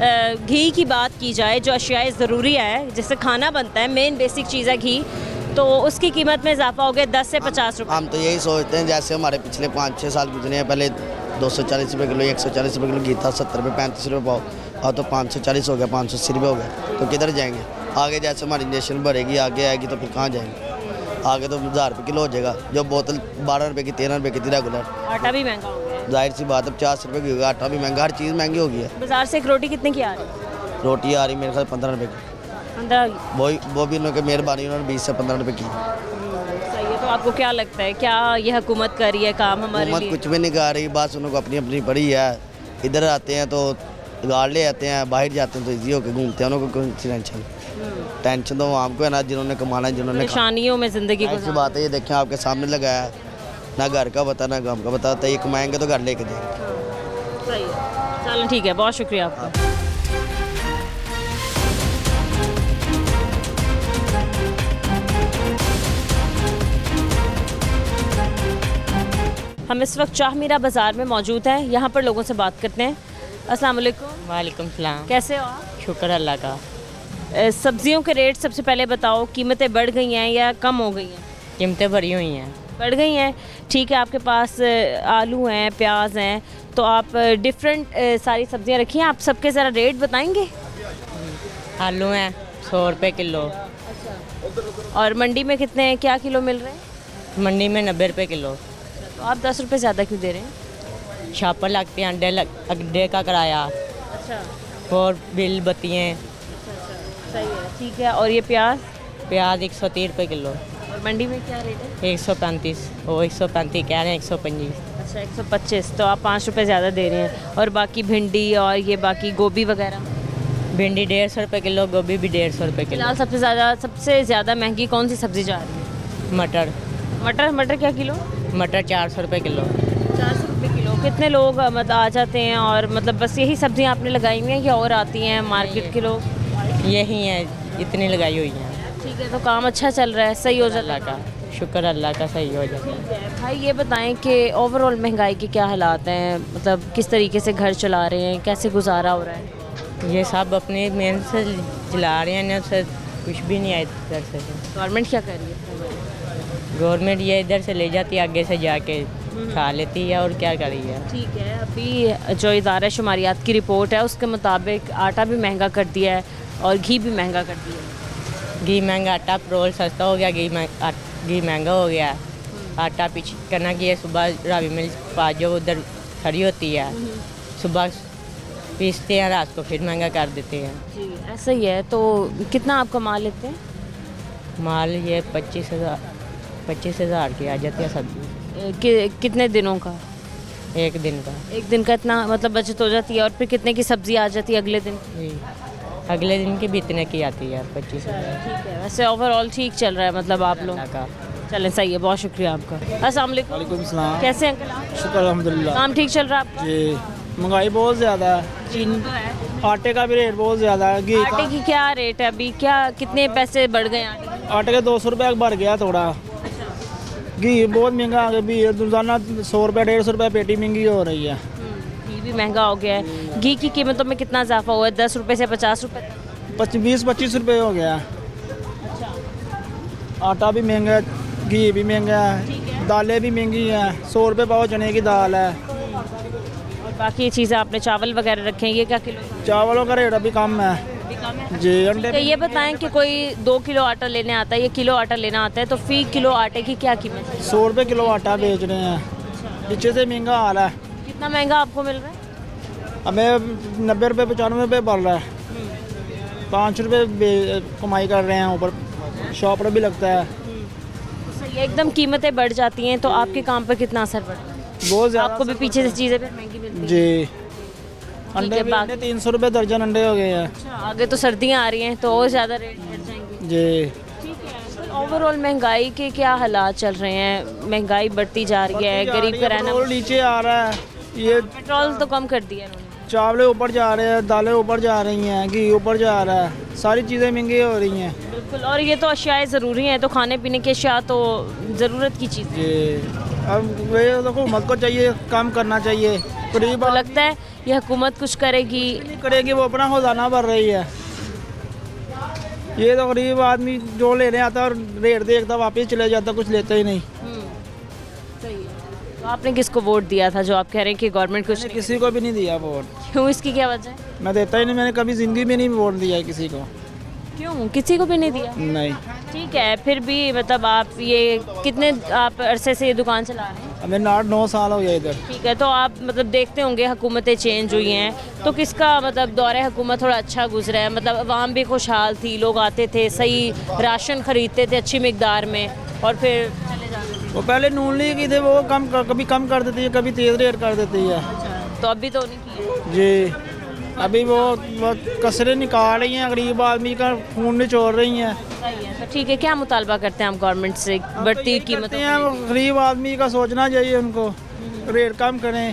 घी की बात की जाए, जो अशियाए ज़रूरी है, जिससे खाना बनता है, मेन बेसिक चीज़ है घी, तो उसकी कीमत में इजाफा हो गया 10 से 50 रुपये। हम तो यही सोचते हैं, जैसे हमारे पिछले 5-6 साल गुजरे हैं, पहले 240 रुपये किलो, 140 रुपये किलो घी था, 70 रुपये 35 रुपये पाव, और तो 540 हो गया, 580 रुपये हो गया, तो किधर जाएंगे? आगे जैसे हमारी नेशन बढ़ेगी, आगे आएगी, तो फिर कहाँ जाएंगे? आगे तो 1000 रुपये किलो हो जाएगा, जो बोतल 12 रुपये की 13 रुपये की थी रेगुलर। आटा भी महंगा हो गया, जाहिर सी बात है 50 रुपये की होगी, आटा भी महंगा, हर चीज़ महंगी हो गई है। बाजार से एक रोटी कितने की आ रही है? रोटी आ रही मेरे ख्याल 15 रुपये की। 15? वो भी उन्होंने मेहरबानी, उन्होंने 20 से 15 रुपये की। सही है। तो आपको क्या लगता है, क्या ये हुकूमत कर रही है काम हमारे लिए? कुछ भी नहीं कर रही, बस उनको अपनी अपनी पड़ी है। इधर आते हैं तो गाड़ ले आते हैं, बाहर जाते हैं तो ईजी होकर घूमते हैं, उनको कौन सी टेंशन? टेंशन तो आपको है ना, जिन्होंने कमाना है, जिन्होंने परेशानियों में ज़िंदगी ऐसी बात है। ये देखें आपके सामने लगाया है, ना घर का पता ना काम का पता, तो ये कमाएंगे तो घर लेके देंगे। सही है, चलो ठीक है, बहुत शुक्रिया आपका। हम इस वक्त शाहमीरा बाज़ार में मौजूद हैं, यहाँ पर लोगों से बात करते हैं। अस्सलाम वालेकुम। वालेकुम सलाम। कैसे हो आप? शुक्र अल्लाह का। सब्जियों के रेट सबसे पहले बताओ, कीमतें बढ़ गई हैं या कम हो गई हैं? कीमतें बढ़ी हुई हैं। बढ़ गई हैं, ठीक है। आपके पास आलू हैं, प्याज हैं, तो आप डिफरेंट सारी सब्जियां रखी हैं, आप सबके ज़रा रेट बताएंगे? आलू हैं 100 रुपये किलो। और मंडी में कितने हैं, क्या किलो मिल रहे हैं? मंडी में 90 रुपये किलो। तो आप 10 रुपये ज़्यादा क्यों दे रहे हैं? छापर लगते हैं, अड्डे का किराया। अच्छा। और बिल बत्तियाँ। सही है, ठीक है। और ये प्याज? प्याज 130 रुपये किलो। और मंडी में क्या रेट है? 135। वो 135 कह रहे हैं, 125। अच्छा, 125। तो आप 5 रुपये ज़्यादा दे रहे हैं। और बाकी भिंडी और ये बाकी गोभी वगैरह? भिंडी 150 रुपये किलो, गोभी भी 150 रुपये किलो। फिलहाल सबसे ज़्यादा महंगी कौन सी सब्ज़ी जा रही है? मटर। मटर क्या किलो? मटर 400 रुपये किलो। 400 रुपये किलो। कितने लोग मतलब आ जाते हैं, और मतलब बस यही सब्जियां आपने लगाई हुई हैं या और आती हैं मार्केट के लोग? यही हैं, इतनी लगाई हुई हैं। ठीक है, तो काम अच्छा चल रहा है, सही हो जाता है? शुक्र अल्लाह का, सही हो जाता है। भाई ये बताएं कि ओवरऑल महंगाई के क्या हालात हैं, मतलब किस तरीके से घर चला रहे हैं, कैसे गुजारा हो रहा है? ये सब अपनी मेहनत से चला रहे हैं ना, उससे कुछ भी नहीं आया इधर से। गवर्नमेंट क्या कर रही है? गवर्नमेंट ये इधर से ले जाती है, आगे से जाके खा लेती है, और क्या कर रही है? ठीक है। अभी जो इदारा शुमारियात की रिपोर्ट है उसके मुताबिक आटा भी महंगा कर दिया है और घी भी महंगा कर दिया है। घी महंगा, आटा पेट्रोल सस्ता हो गया, घी महंगा हो गया। आटा पीछे करना कि सुबह रावी मिल पास जो उधर खड़ी होती है, सुबह पीसते हैं, रात को फिर महंगा कर देते हैं। जी ऐसा ही है। तो कितना आप कमा लेते हैं? माल ये 25,000 की आ जाती है सब्जी। कितने दिनों का? एक दिन का। एक दिन का इतना मतलब बचत हो जाती है? और फिर कितने की सब्जी आ जाती है अगले दिन? जी अगले दिन की भी इतने की आती है, 25,000। ठीक है। वैसे ओवरऑल ठीक चल रहा है मतलब आप लोग का? चलें, सही है, बहुत शुक्रिया आपका। अस्सलाम वालेकुम। वालेकुम सलाम। कैसे हैं अंकल आप? शुक्र अल्हम्दुलिल्लाह। काम ठीक चल रहा है आपका? जी महंगाई बहुत ज़्यादा है। चीनी तो है। आटे का भी रेट बहुत ज़्यादा है। घी आटे की क्या रेट है अभी, क्या कितने पैसे बढ़ गए आटे के? आटे के 200 रुपये बढ़ गया थोड़ा। घी बहुत महंगा आ गया, भी रोज़ाना 100 रुपये 150 रुपये पेटी महंगी हो रही है। घी भी महंगा हो गया है। घी की कीमतों में कितना इजाफा हुआ है? 10 रुपये से 50 रुपये तक? 20-25 रुपये हो गया। आटा भी महंगा है, घी भी महंगा है, दालें भी महंगी हैं। 100 रुपये पाव चने की दाल है। और बाकी चीज़ें आपने चावल वगैरह रखे हैं, ये क्या किलो? चावलों का रेट अभी कम है जी। अंडे तो ये बताएं कि कोई 2 किलो आटा लेने आता है या किलो आटा लेना आता है तो फी किलो आटे की क्या कीमत है? 100 रुपये किलो आटा बेच रहे हैं। पीछे से महंगा हाल है। कितना महंगा आपको मिल रहा है? हमें 90 रुपये 95 रुपये पड़ रहा है। 5 रुपये कमाई कर रहे हैं, ऊपर शॉप पर भी लगता है। ये एकदम कीमतें बढ़ जाती हैं तो आपके काम पर कितना असर पड़ता है? बहुत ज़्यादा। आपको भी पीछे से चीज़ें भी महंगी मिलती हैं? जी। अंडे भी 300 रुपये दर्जन अंडे हो गए हैं। अच्छा, आगे तो सर्दियाँ आ रही हैं तो और ज़्यादा रेट बढ़ जाएंगे। जी। ओवरऑल महंगाई के क्या हालात चल रहे हैं? महंगाई बढ़ती जा रही है, गरीब का रहना नीचे आ रहा है। ये पेट्रोल तो कम कर दिया इन्होंने। चावलें ऊपर जा रहे हैं, दालें ऊपर जा रही हैं, घी ऊपर जा रहा है, सारी चीज़ें महंगी हो रही हैं। बिल्कुल। और ये तो अशियाएँ ज़रूरी हैं, तो खाने पीने की अशिया तो ज़रूरत की चीज़ है। अब वे हुकूमत को चाहिए काम करना चाहिए। गरीब को लगता है ये हुकूमत कुछ करेगी? करेगी, वो अपना खजाना भर रही है। ये तो गरीब आदमी जो लेने आता है और रेट देखता वापस चले जाता, कुछ लेता ही नहीं। सही है। तो आपने किसको वोट दिया था जो आप कह रहे हैं कि गवर्नमेंट कुछ? किसी को भी नहीं दिया वोट। क्यों, इसकी क्या वजह है? मैं देता ही नहीं, मैंने कभी ज़िंदगी में नहीं वोट दिया है किसी को। क्यों, किसी को भी नहीं दिया? नहीं। ठीक है, फिर भी मतलब आप ये कितने आप अरसे से ये दुकान चला रहे हैं? हमें 8-9 साल हो गया इधर। ठीक है, तो आप मतलब देखते होंगे हुकूमतें चेंज हुई हैं तो किसका मतलब दौरे हुकूमत थोड़ा अच्छा गुजरा है? मतलब अवाम भी खुशहाल थी, लोग आते थे, सही राशन खरीदते थे अच्छी मिकदार में और फिर चले जाते थे। वो पहले नून लीग की थे, वो कभी कम कर देती है, कभी तेज़ रेट कर देती है। तो अभी तो नहीं किया जी। अभी वो कसरे निकाल रही हैं, गरीब आदमी का खून निचोड़ रही हैं। तो ठीक है, क्या मुतालबा करते हैं आप गवर्नमेंट से? बढ़ती कीमतें हैं, गरीब आदमी का सोचना चाहिए, उनको रेट कम करें।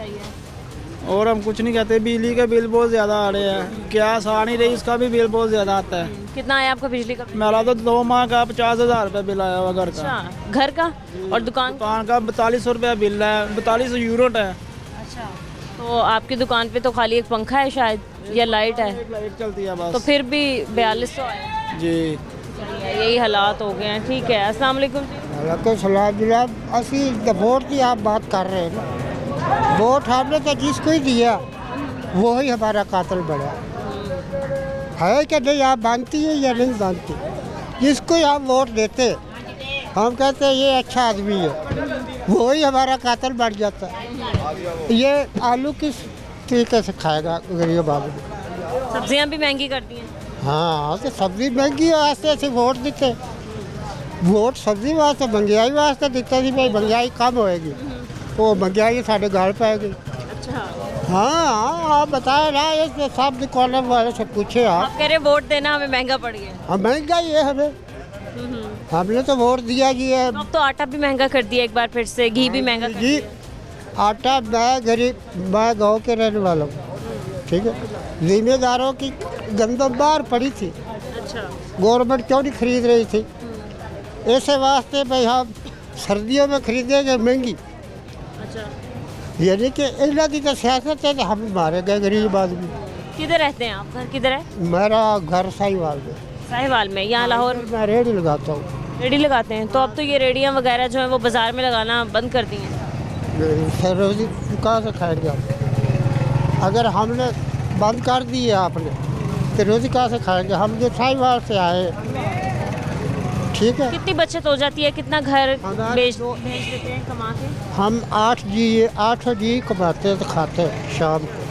और हम कुछ नहीं कहते। बिजली के बिल बहुत ज़्यादा आ रहे हैं, गैस आ नहीं रही, इसका भी बिल बहुत ज़्यादा आता है। कितना आया आपका बिजली का? मेरा तो 2 माह का 50,000 रुपये बिल आया हुआ घर का। घर का? और दुकान का 4200 रुपये बिल है, 42 यूनिट है। अच्छा, तो आपकी दुकान पे तो खाली एक पंखा है शायद या लाइट है? लाइट चलती है बस। तो फिर भी 4200 है जी। यही हालात हो गए हैं। ठीक है, अस्सलाम वालेकुम वालेकुम सलाम जनाब। असी वोट की आप बात कर रहे हैं ना, वोट हमने तो जिसको ही दिया वो ही हमारा कातिल बना है कि नहीं? आप मानती है या नहीं मानती? जिसको ही आप वोट देते हम कहते हैं ये अच्छा आदमी है, वो ही हमारा कातिल बन जाता है। ये आलू किस तरीके से खाएगा गरीब आदमी? सब्जियां भी महंगी कर दी हैं। हाँ, तो सब्जी महंगी वास्ते ऐसे वोट देते। वोट सब्जी वास्ते महंगाई वास्ते देते थी भाई महंगाई कम होएगी, वो महंगाई साढ़े घर पाएगी। अच्छा। हाँ, आप बताए ना, ये सब दुकान वाले से पूछे आप कह रहे वोट देना हमें महंगा पड़ गया? हाँ, महंगा ही है हमें। हमने तो वोट दिया जी है। अब तो आटा भी महंगा कर दिया एक बार फिर से, घी भी महंगा कर जी। आटा मैं गरीब, मैं गाँव के रहने वाला हूँ, ठीक है। जिम्मेदारों की गंदम बाहर पड़ी थी। अच्छा। गवर्नमेंट क्यों नहीं खरीद रही थी? ऐसे वास्ते भाई हम सर्दियों में खरीदेंगे महंगी। अच्छा। यानी कि इन्हों की तो सियासत है, तो हम मारे गए गरीब आदमी। किधर रहते हैं आप? घर किधर है? मेरा घर साहिवाल में। साहिवाल में? यहाँ लाहौर? मैं रेडी लगाता हूँ। रेडी लगाते हैं? तो अब तो ये रेडियाँ वगैरह जो हैं वो बाज़ार में लगाना बंद कर दी हैं। रोजी कहाँ से खाएंगे हम? अगर हमने बंद कर दी है आपने तो रोजी कहाँ से खाएंगे? हम जो साहिवाल से आए, ठीक है। कितनी बचत हो जाती है? कितना घर भेज देते हैं कमा के? हम 8 जी कमाते हैं तो खाते हैं शाम को।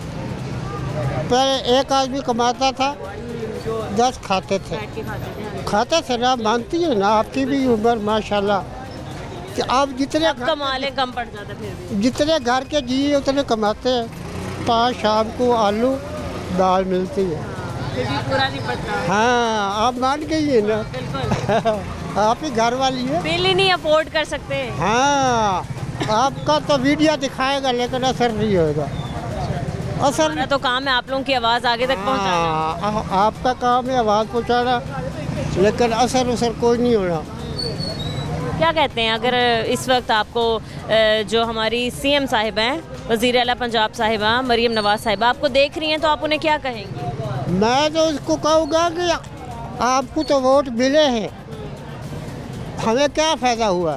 पहले एक आदमी कमाता था, 10 खाते थे ना। मानती है ना, आपकी भी उम्र माशाल्लाह कि आप जितने कमा लें कम पड़ जाता फिर भी। जितने घर के जी उतने कमाते हैं। 5 शाम को आलू दाल मिलती है। फिर भी पूरा नहीं पड़ता। हाँ, आप मान गई है ना। आप ही घर वाली है। बिल ही नहीं अफोर्ड कर सकते। हाँ, आपका तो वीडियो दिखाएगा लेकिन असर नहीं होगा। असर तो काम है आप लोगों की आवाज़ आगे तक पहुँचाना। आपका काम है आवाज़ पहुँचाना, लेकिन असर कोई नहीं होना। क्या कहते हैं अगर इस वक्त आपको जो हमारी सीएम साहिबा हैं, वज़ीर आला पंजाब साहिबा मरीम नवाज साहिबा आपको देख रही हैं, तो आप उन्हें क्या कहेंगे? मैं तो उसको कहूँगा कि आपको तो वोट मिले हैं, हमें क्या फ़ायदा हुआ?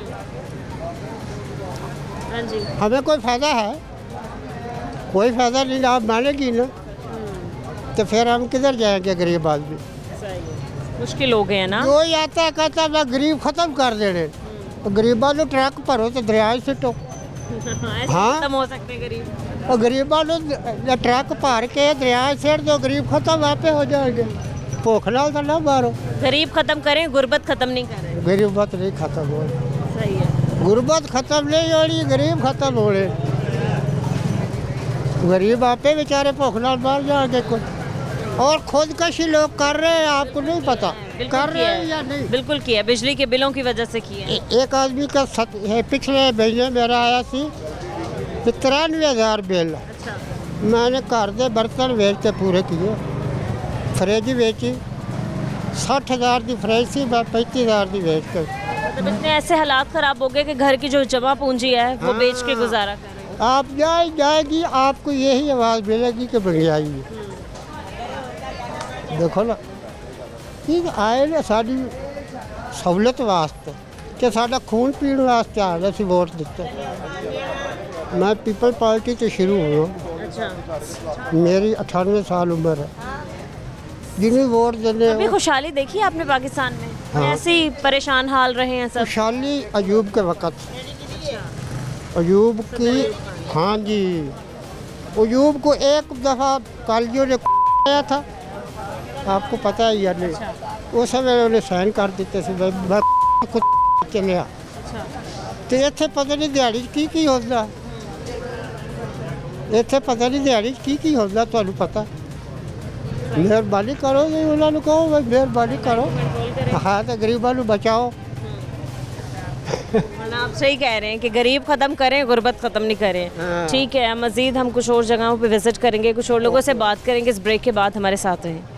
हाँ जी, हमें कोई फ़ायदा है? कोई फ़ायदा नहीं। आप मानेगी ना, तो फिर हम किधर जाएंगे गरीब आदमी? मुश्किल हो गए हैं ना। कोई आता है कहता है मैं गरीब ख़त्म कर देने, तो गरीबा तो ट्रक भरो तो दरिया से सिटो। हाँ, खत्म हो सकते हैं गरीब। और गरीबा ट्रक भर के दरिया से दो, गरीब खत्म आपे हो जाएंगे। भूख नाल तो ना मारो। गरीब खत्म करें, गुर्बत खत्म नहीं करें। गरीबत नहीं खत्म हो, सही है। गुर्बत खत्म नहीं हो रही, गरीब खत्म हो रहे। गरीब आपे बेचारे भूख नाल मार जाएंगे कुछ। और खुदकशी लोग कर रहे हैं, आपको नहीं पता कर रहे हैं या नहीं? बिल्कुल किया, बिजली के बिलों की वजह से किया। एक आदमी का पिछले महीने मेरा आया सी 93,000 बिल। मैंने घर के बर्तन बेचते पूरे किए, फ्रिज बेची 60,000 की फ्रिज सी, 35,000 की बेच कर। मतलब इतने ऐसे हालात ख़राब हो गए कि घर की जो जमा पूंजी है वो बेच के गुजारा करें। आप जाएगी आपको यही आवाज़ मिलेगी कि महंगाई है। देखो ना कि आए ने साड़ी सहूलत वास्ते कि साडा खून पीने वास्ते आ गए, वोट दिते। मैं पीपल पार्टी से शुरू हुआ। मेरी 98 साल उम्र है। जिन्हें वोट देने अभी खुशहाली देखी आपने पाकिस्तान में? हाँ। ऐसे ही परेशान हाल रहे हैं सब। खुशहाली अयूब के वक़्त, अयूब की, हाँ जी, अयूब को एक दफ़ा कालियों ने आया था, आपको पता है या नहीं? उस समय उन्हें साइन कर देते थे, मैं खुद चलिया। तो इतने पता नहीं दिहाड़ी की होता, इतने पता नहीं दिहाड़ी की होता, तुहानू पता? मेहरबानी करो जी, उन्होंने कहो भाई मेहरबानी करो, हाँ तो गरीबों को बचाओ। आप सही कह रहे हैं कि गरीब ख़त्म करें, गुर्बत ख़त्म नहीं करें। ठीक है, मज़ीद हम कुछ और जगहों पे विज़िट करेंगे, कुछ और लोगों से बात करेंगे। इस ब्रेक के बाद हमारे साथ रहें।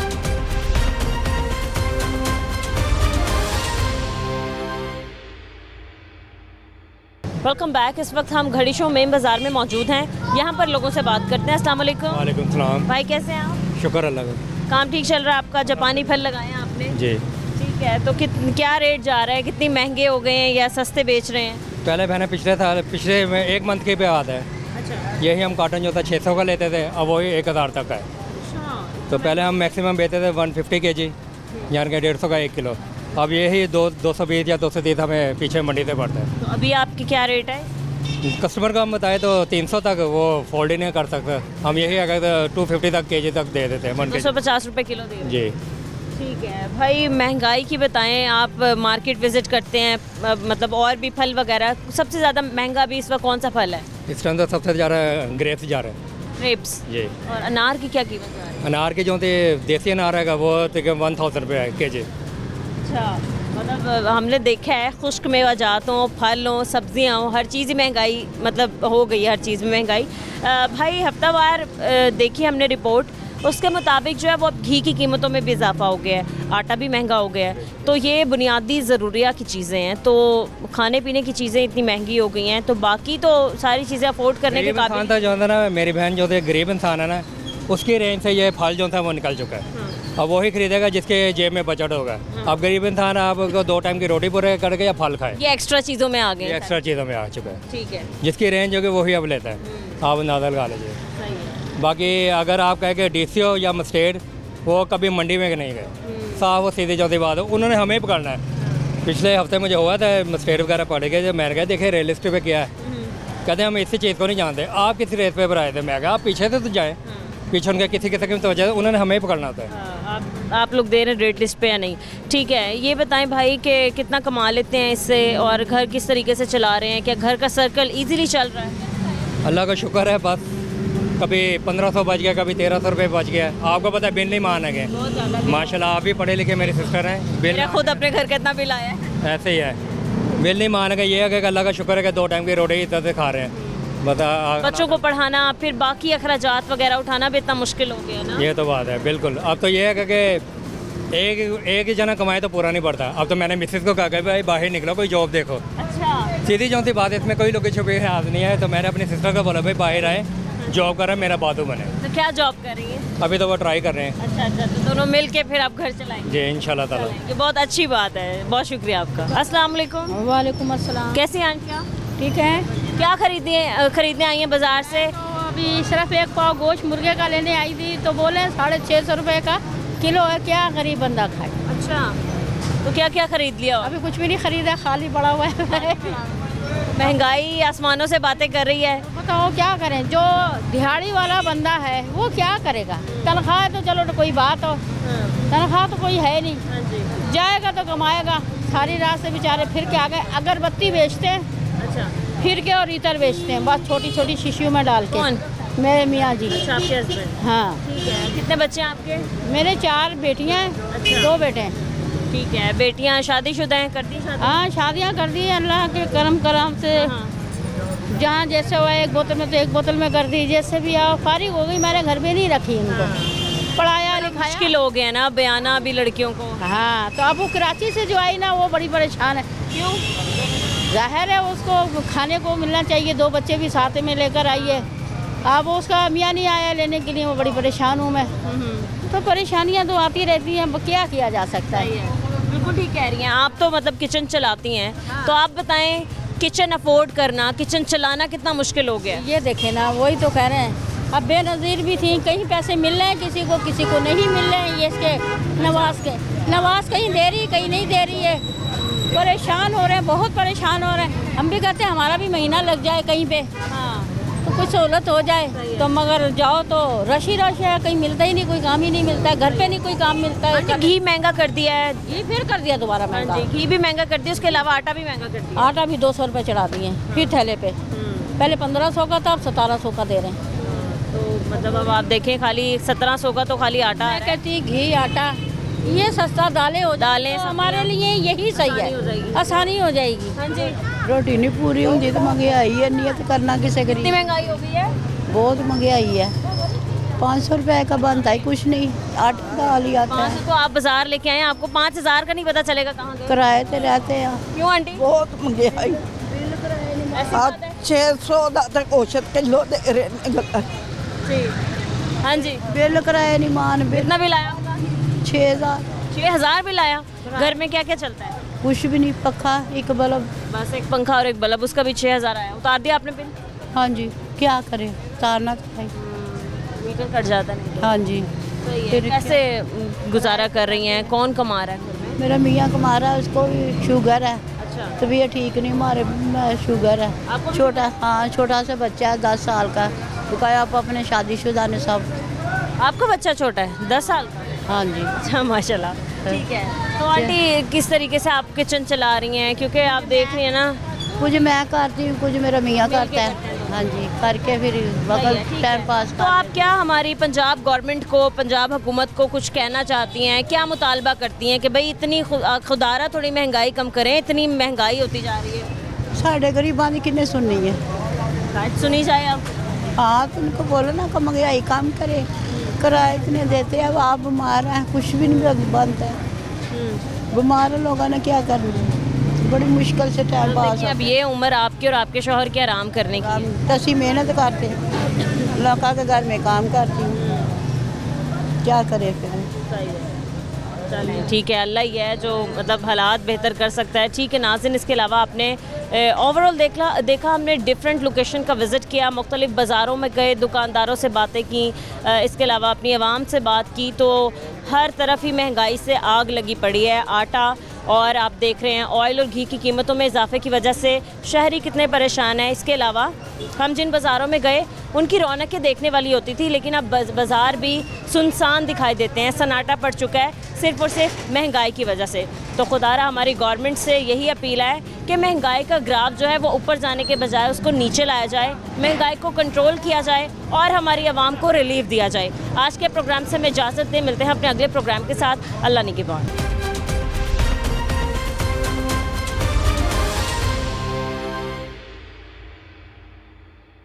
Welcome back. इस वक्त हम घड़ी शो मेन बाज़ार में मौजूद हैं। यहाँ पर लोगों से बात करते हैं। अस्सलाम वालेकुम। वालेकुम सलाम। भाई कैसे हैं आप? शुक्र अल्लाह का। काम ठीक चल रहा है आपका? जापानी फल लगाए हैं आपने? जी। ठीक है, तो क्या रेट जा रहा है? कितनी महंगे हो गए हैं या सस्ते बेच रहे हैं? पहले मैंने पिछले में 1 मंथ के पे आता है। अच्छा। यही हम कॉटन जो था 600 का लेते थे, अब वही 1000 तक है। अच्छा। तो पहले हम मैक्सिमम बेचते थे 150 kg, यानी कि 150 का 1 किलो। अब यही 220 या 230 हमें पीछे मंडी से पड़ता है। तो अभी आपकी क्या रेट है? कस्टमर का हम बताए तो 300 तक वो फोल्ड ही नहीं कर सकते। हम यही अगर 250 तक kg तक दे देते हैं। 250 रुपये किलो दे जी। ठीक है भाई, महंगाई की बताएं। आप मार्केट विजिट करते हैं, मतलब और भी फल वगैरह, सबसे ज़्यादा महंगा भी इस वक्त कौन सा फल है? इस टाइम तो सबसे ज़्यादा ग्रेप्स जा रहे हैं। ग्रेप्स जी। और अनार की क्या कीमत जा रही है? अनार के जो थे देसी अनार है वो तकरीबन 1000 रुपये है kg। अच्छा, मतलब हमने देखा है खुश्क मेवाजात हों, फल हों, सब्जियाँ हों, हर चीज़ ही महंगाई मतलब हो गई है, हर चीज़ में महंगाई। भाई हफ्तावार देखी हमने रिपोर्ट, उसके मुताबिक जो है वो अब घी की कीमतों में भी इजाफा हो गया है, आटा भी महंगा हो गया है। तो ये बुनियादी ज़रूरियात की चीज़ें हैं, तो खाने पीने की चीज़ें इतनी महंगी हो गई हैं, तो बाकी तो सारी चीज़ें अफोर्ड करने के काबिल। जो है ना, मेरी बहन जो थे गरीब इंसान है ना, उसकी रेंज से ये फल जो था वो निकल चुका है। अब वही खरीदेगा जिसके जेब में बजट होगा। अब गरीब इंसान आपको 2 टाइम की रोटी पूरे करके या फल खाए, ये एक्स्ट्रा चीज़ों में आ गए, ये एक्स्ट्रा चीज़ों में आ चुका है। ठीक है, जिसकी रेंज होगी वही अब लेता है। आप अंदाजा लगा लीजिए। बाकी अगर आप कहें कि DCO या मस्टर्ड, वो कभी मंडी में नहीं गए, साफ वो सीधी चौथी बात है, उन्होंने हमें ही पकड़ना है। पिछले हफ्ते मुझे हुआ था मस्टर्ड वगैरह पड़ गए, जब मैंने कहा देखे रियलिस्ट पे क्या है, कहते हम इसी चीज़ को नहीं जानते, आप किसी रेस पे आए थे। मैं कहा आप पीछे तो जाएँ, पीछे उनका किसी किसी की वजह से उन्होंने हमें ही पकड़ना होता है। आप लोग दे रहे हैं रेट लिस्ट पे या नहीं? ठीक है, ये बताएं भाई कि कितना कमा लेते हैं इससे और घर किस तरीके से चला रहे हैं? क्या घर का सर्कल इजीली चल रहा है? अल्लाह का शुक्र है, बस कभी 1500 बच गया, कभी 1300 रुपये बच गया। आपको पता है बिल नहीं मानेंगे माशाल्लाह। आप भी पढ़े लिखे मेरी सिस्टर हैं, बिल खुद अपने घर का इतना बिल आया है, ऐसे ही है, बिल नहीं मानेंगे। ये है कि अल्लाह का शुक्र है कि 2 टाइम की रोटी इतना से खा रहे हैं। बच्चों को पढ़ाना, फिर बाकी अखराजात वगैरह उठाना भी इतना मुश्किल हो गया ना। ये तो बात है बिल्कुल। अब तो ये है कि एक ही जना कमाए तो पूरा नहीं पड़ता। अब तो मैंने मिसेस को कहा कि भाई बाहर निकलो, कोई जॉब देखो। अच्छा, सीधी जो सी बात है, इसमें कोई लोग छुपे हाथ नहीं है। तो मैंने अपनी सिस्टर को बोला भाई बाहर आए, जॉब कर रहा है, मेरा बातू बने। तो क्या जॉब कर रही है? अभी तो वो ट्राई कर रहे हैं। अच्छा, तो दोनों मिल के फिर आप घर चलाएंगे? जी इंशाल्लाह ताला। ये बहुत अच्छी बात है, बहुत शुक्रिया आपका। अस्सलाम वालेकुम। वालेकुम अस्सलाम। कैसी हैं आंटी आप? ठीक है। क्या खरीदने आई हैं बाजार से? तो अभी सिर्फ एक पाव गोश्त मुर्गे का लेने आई थी, तो बोले 650 रुपये का किलो है, क्या गरीब बंदा खाए। अच्छा, तो क्या क्या खरीद लिया? अभी कुछ भी नहीं खरीदा, खाली पड़ा हुआ है। महंगाई आसमानों से बातें कर रही है। बताओ क्या करें, जो दिहाड़ी वाला बंदा है वो क्या करेगा। तनख्वाह तो चलो तो कोई बात हो, तनख्वाह तो कोई है नहीं, जाएगा तो कमाएगा। सारी रात से बेचारे फिर के आ गए, अगरबत्ती बेचते हैं। अच्छा, फिर के और इतर बेचते हैं, बस छोटी छोटी शीशियों में डाल के। कौन? मेरे मियाँ जी। अच्छा, आपके हस्बैंड? हाँ। ठीक है। कितने बच्चे हैं आपके? मेरे 4 बेटियाँ हैं। अच्छा। 2 बेटे हैं। ठीक है। बेटियाँ शादीशुदा हैं? कर दी शादी? हाँ, शादियाँ कर दी अल्लाह के करम से। जहाँ जैसे हुआ, एक बोतल में तो एक बोतल में कर दी, जैसे भी आओ। फारिग हो गई, मैंने घर में नहीं रखी इनको। पढ़ाया लिखाया। मुश्किल हो गया ना बयाना भी लड़कियों को। हाँ, तो अब वो कराची से जो आई ना, वो बड़ी परेशान है। क्यों? जाहिर है उसको खाने को मिलना चाहिए, 2 बच्चे भी साथ में लेकर आई है। अब उसका मियाँ नहीं आया लेने के लिए, वो बड़ी परेशान हूँ मैं। तो परेशानियाँ तो आती रहती हैं, क्या किया जा सकता है। बिल्कुल ठीक कह रही हैं आप। तो मतलब किचन चलाती हैं, तो आप बताएं किचन अफोर्ड करना, किचन चलाना कितना मुश्किल हो गया? ये देखें ना, वही तो कह रहे हैं। अब बेनज़ीर भी थी, कहीं पैसे मिल रहे हैं किसी को नहीं मिल रहे हैं। ये इसके नवाज कहीं दे रही, कहीं नहीं दे रही है। परेशान हो रहे हैं, बहुत परेशान हो रहे हैं। हम भी कहते हैं हमारा भी महीना लग जाए कहीं पे। हाँ, तो कुछ सहूलत हो जाए। तो मगर जाओ तो रश ही है, कहीं मिलता ही नहीं, कोई काम ही नहीं मिलता है। घर पे नहीं कोई काम मिलता है। घी महंगा कर दिया है। घी फिर कर दिया दोबारा महंगा। घी भी महंगा कर दिया, उसके अलावा आटा भी महंगा कर दिया। आटा भी 200 रुपये चढ़ा दिए फिर थैले पे। पहले 1500 का था, अब 1700 का दे रहे हैं। तो मतलब अब आप देखें खाली 1700 का तो खाली आटा। मैं कहती घी आटा ये सस्ता दालें तो हमारे लिए यही सही है, आसानी हो जाएगी। हाँ जी। रोटी नहीं पूरी होती तो महंगाई है, नियत करना किसे करी। कितनी महंगाई हो गई है? बहुत महंगाई है। 500 रुपये का बनता है कुछ नहीं, आटा दाल ही आता है। तो आप बाजार लेके आए, आपको 5000 का नहीं पता चलेगा कहाँ गए? किराए पे रहते हैं। क्यों आंटी? बहुत महंगाई। 600 तक औसत किलो दे रहे। हाँ जी। बिल किराया नहीं मान। कितना बिल आया? 6000 बिल आया। घर में क्या क्या चलता है? कुछ भी नहीं, पखा एक बल्ब, बस एक पंखा और एक बल्ब, उसका भी 6000 आया। उतार दिया आपने बिल? हाँ जी, क्या करें, उतारना तो है। मीटर कट जाता नहीं? हाँ जी। फिर कैसे गुजारा कर रही हैं? कौन कमा रहा है? मेरा मियाँ कमा रहा है, उसको भी शुगर है। अच्छा। तबीयत ठीक नहीं, हमारे शुगर है। छोटा सा बच्चा है 10 साल का। रुकाया आप अपने शादीशुदा ने सब। आपका बच्चा छोटा है 10 साल का? हाँ जी। अच्छा माशाल्लाह। ठीक है। तो आंटी किस तरीके से आप किचन चला रही हैं? क्योंकि आप देख रही हैं ना, कुछ मैं करती हूँ, कुछ मेरा मियाँ करता है। हाँ जी, करके फिर वक्त टाइम पास। तो आप क्या हमारी पंजाब गवर्नमेंट को, पंजाब हुकूमत को कुछ कहना चाहती हैं? क्या मुतालबा करती हैं कि भाई इतनी खुदारा थोड़ी महंगाई कम करें, इतनी महंगाई होती जा रही है? साढ़े गरीबां की किन्ने सुननी है? सुनी जाए आप? हाँ, तो उनको बोलो ना कि महंगाई कम करे, किराए इतने देते हैं। अब आप बीमार हैं, कुछ भी नहीं बनता है। बीमार लोगों ने क्या करना, बड़ी मुश्किल से टाइम पास। अब ये उम्र आपकी और आपके शौहर की आराम करने की, तसी मेहनत करते हैं, लड़का के घर में काम करती हूँ, क्या करे फिर। ठीक है, अल्लाह ही है जो मतलब हालात बेहतर कर सकता है। ठीक है नाज़रीन, इसके अलावा आपने ओवरऑल देखा हमने डिफरेंट लोकेशन का विज़िट किया, मुख्तलिफ बाज़ारों में गए, दुकानदारों से बातें की, इसके अलावा अपनी आवाम से बात की, तो हर तरफ ही महंगाई से आग लगी पड़ी है। आटा और आप देख रहे हैं ऑयल और घी की कीमतों में इजाफे की वजह से शहरी कितने परेशान हैं। इसके अलावा हम जिन बाज़ारों में गए उनकी रौनकें देखने वाली होती थी, लेकिन अब बाज़ार भी सुनसान दिखाई देते हैं, सन्नाटा पड़ चुका है सिर्फ़ और सिर्फ महंगाई की वजह से। तो खुदारा हमारी गवर्नमेंट से यही अपील है कि महंगाई का ग्राफ जो है वो ऊपर जाने के बजाय उसको नीचे लाया जाए, महंगाई को कंट्रोल किया जाए और हमारी आवाम को रिलीफ दिया जाए। आज के प्रोग्राम से हमें इजाज़त दें, मिलते हैं अपने अगले प्रोग्राम के साथ। अल्लाह निगहबान।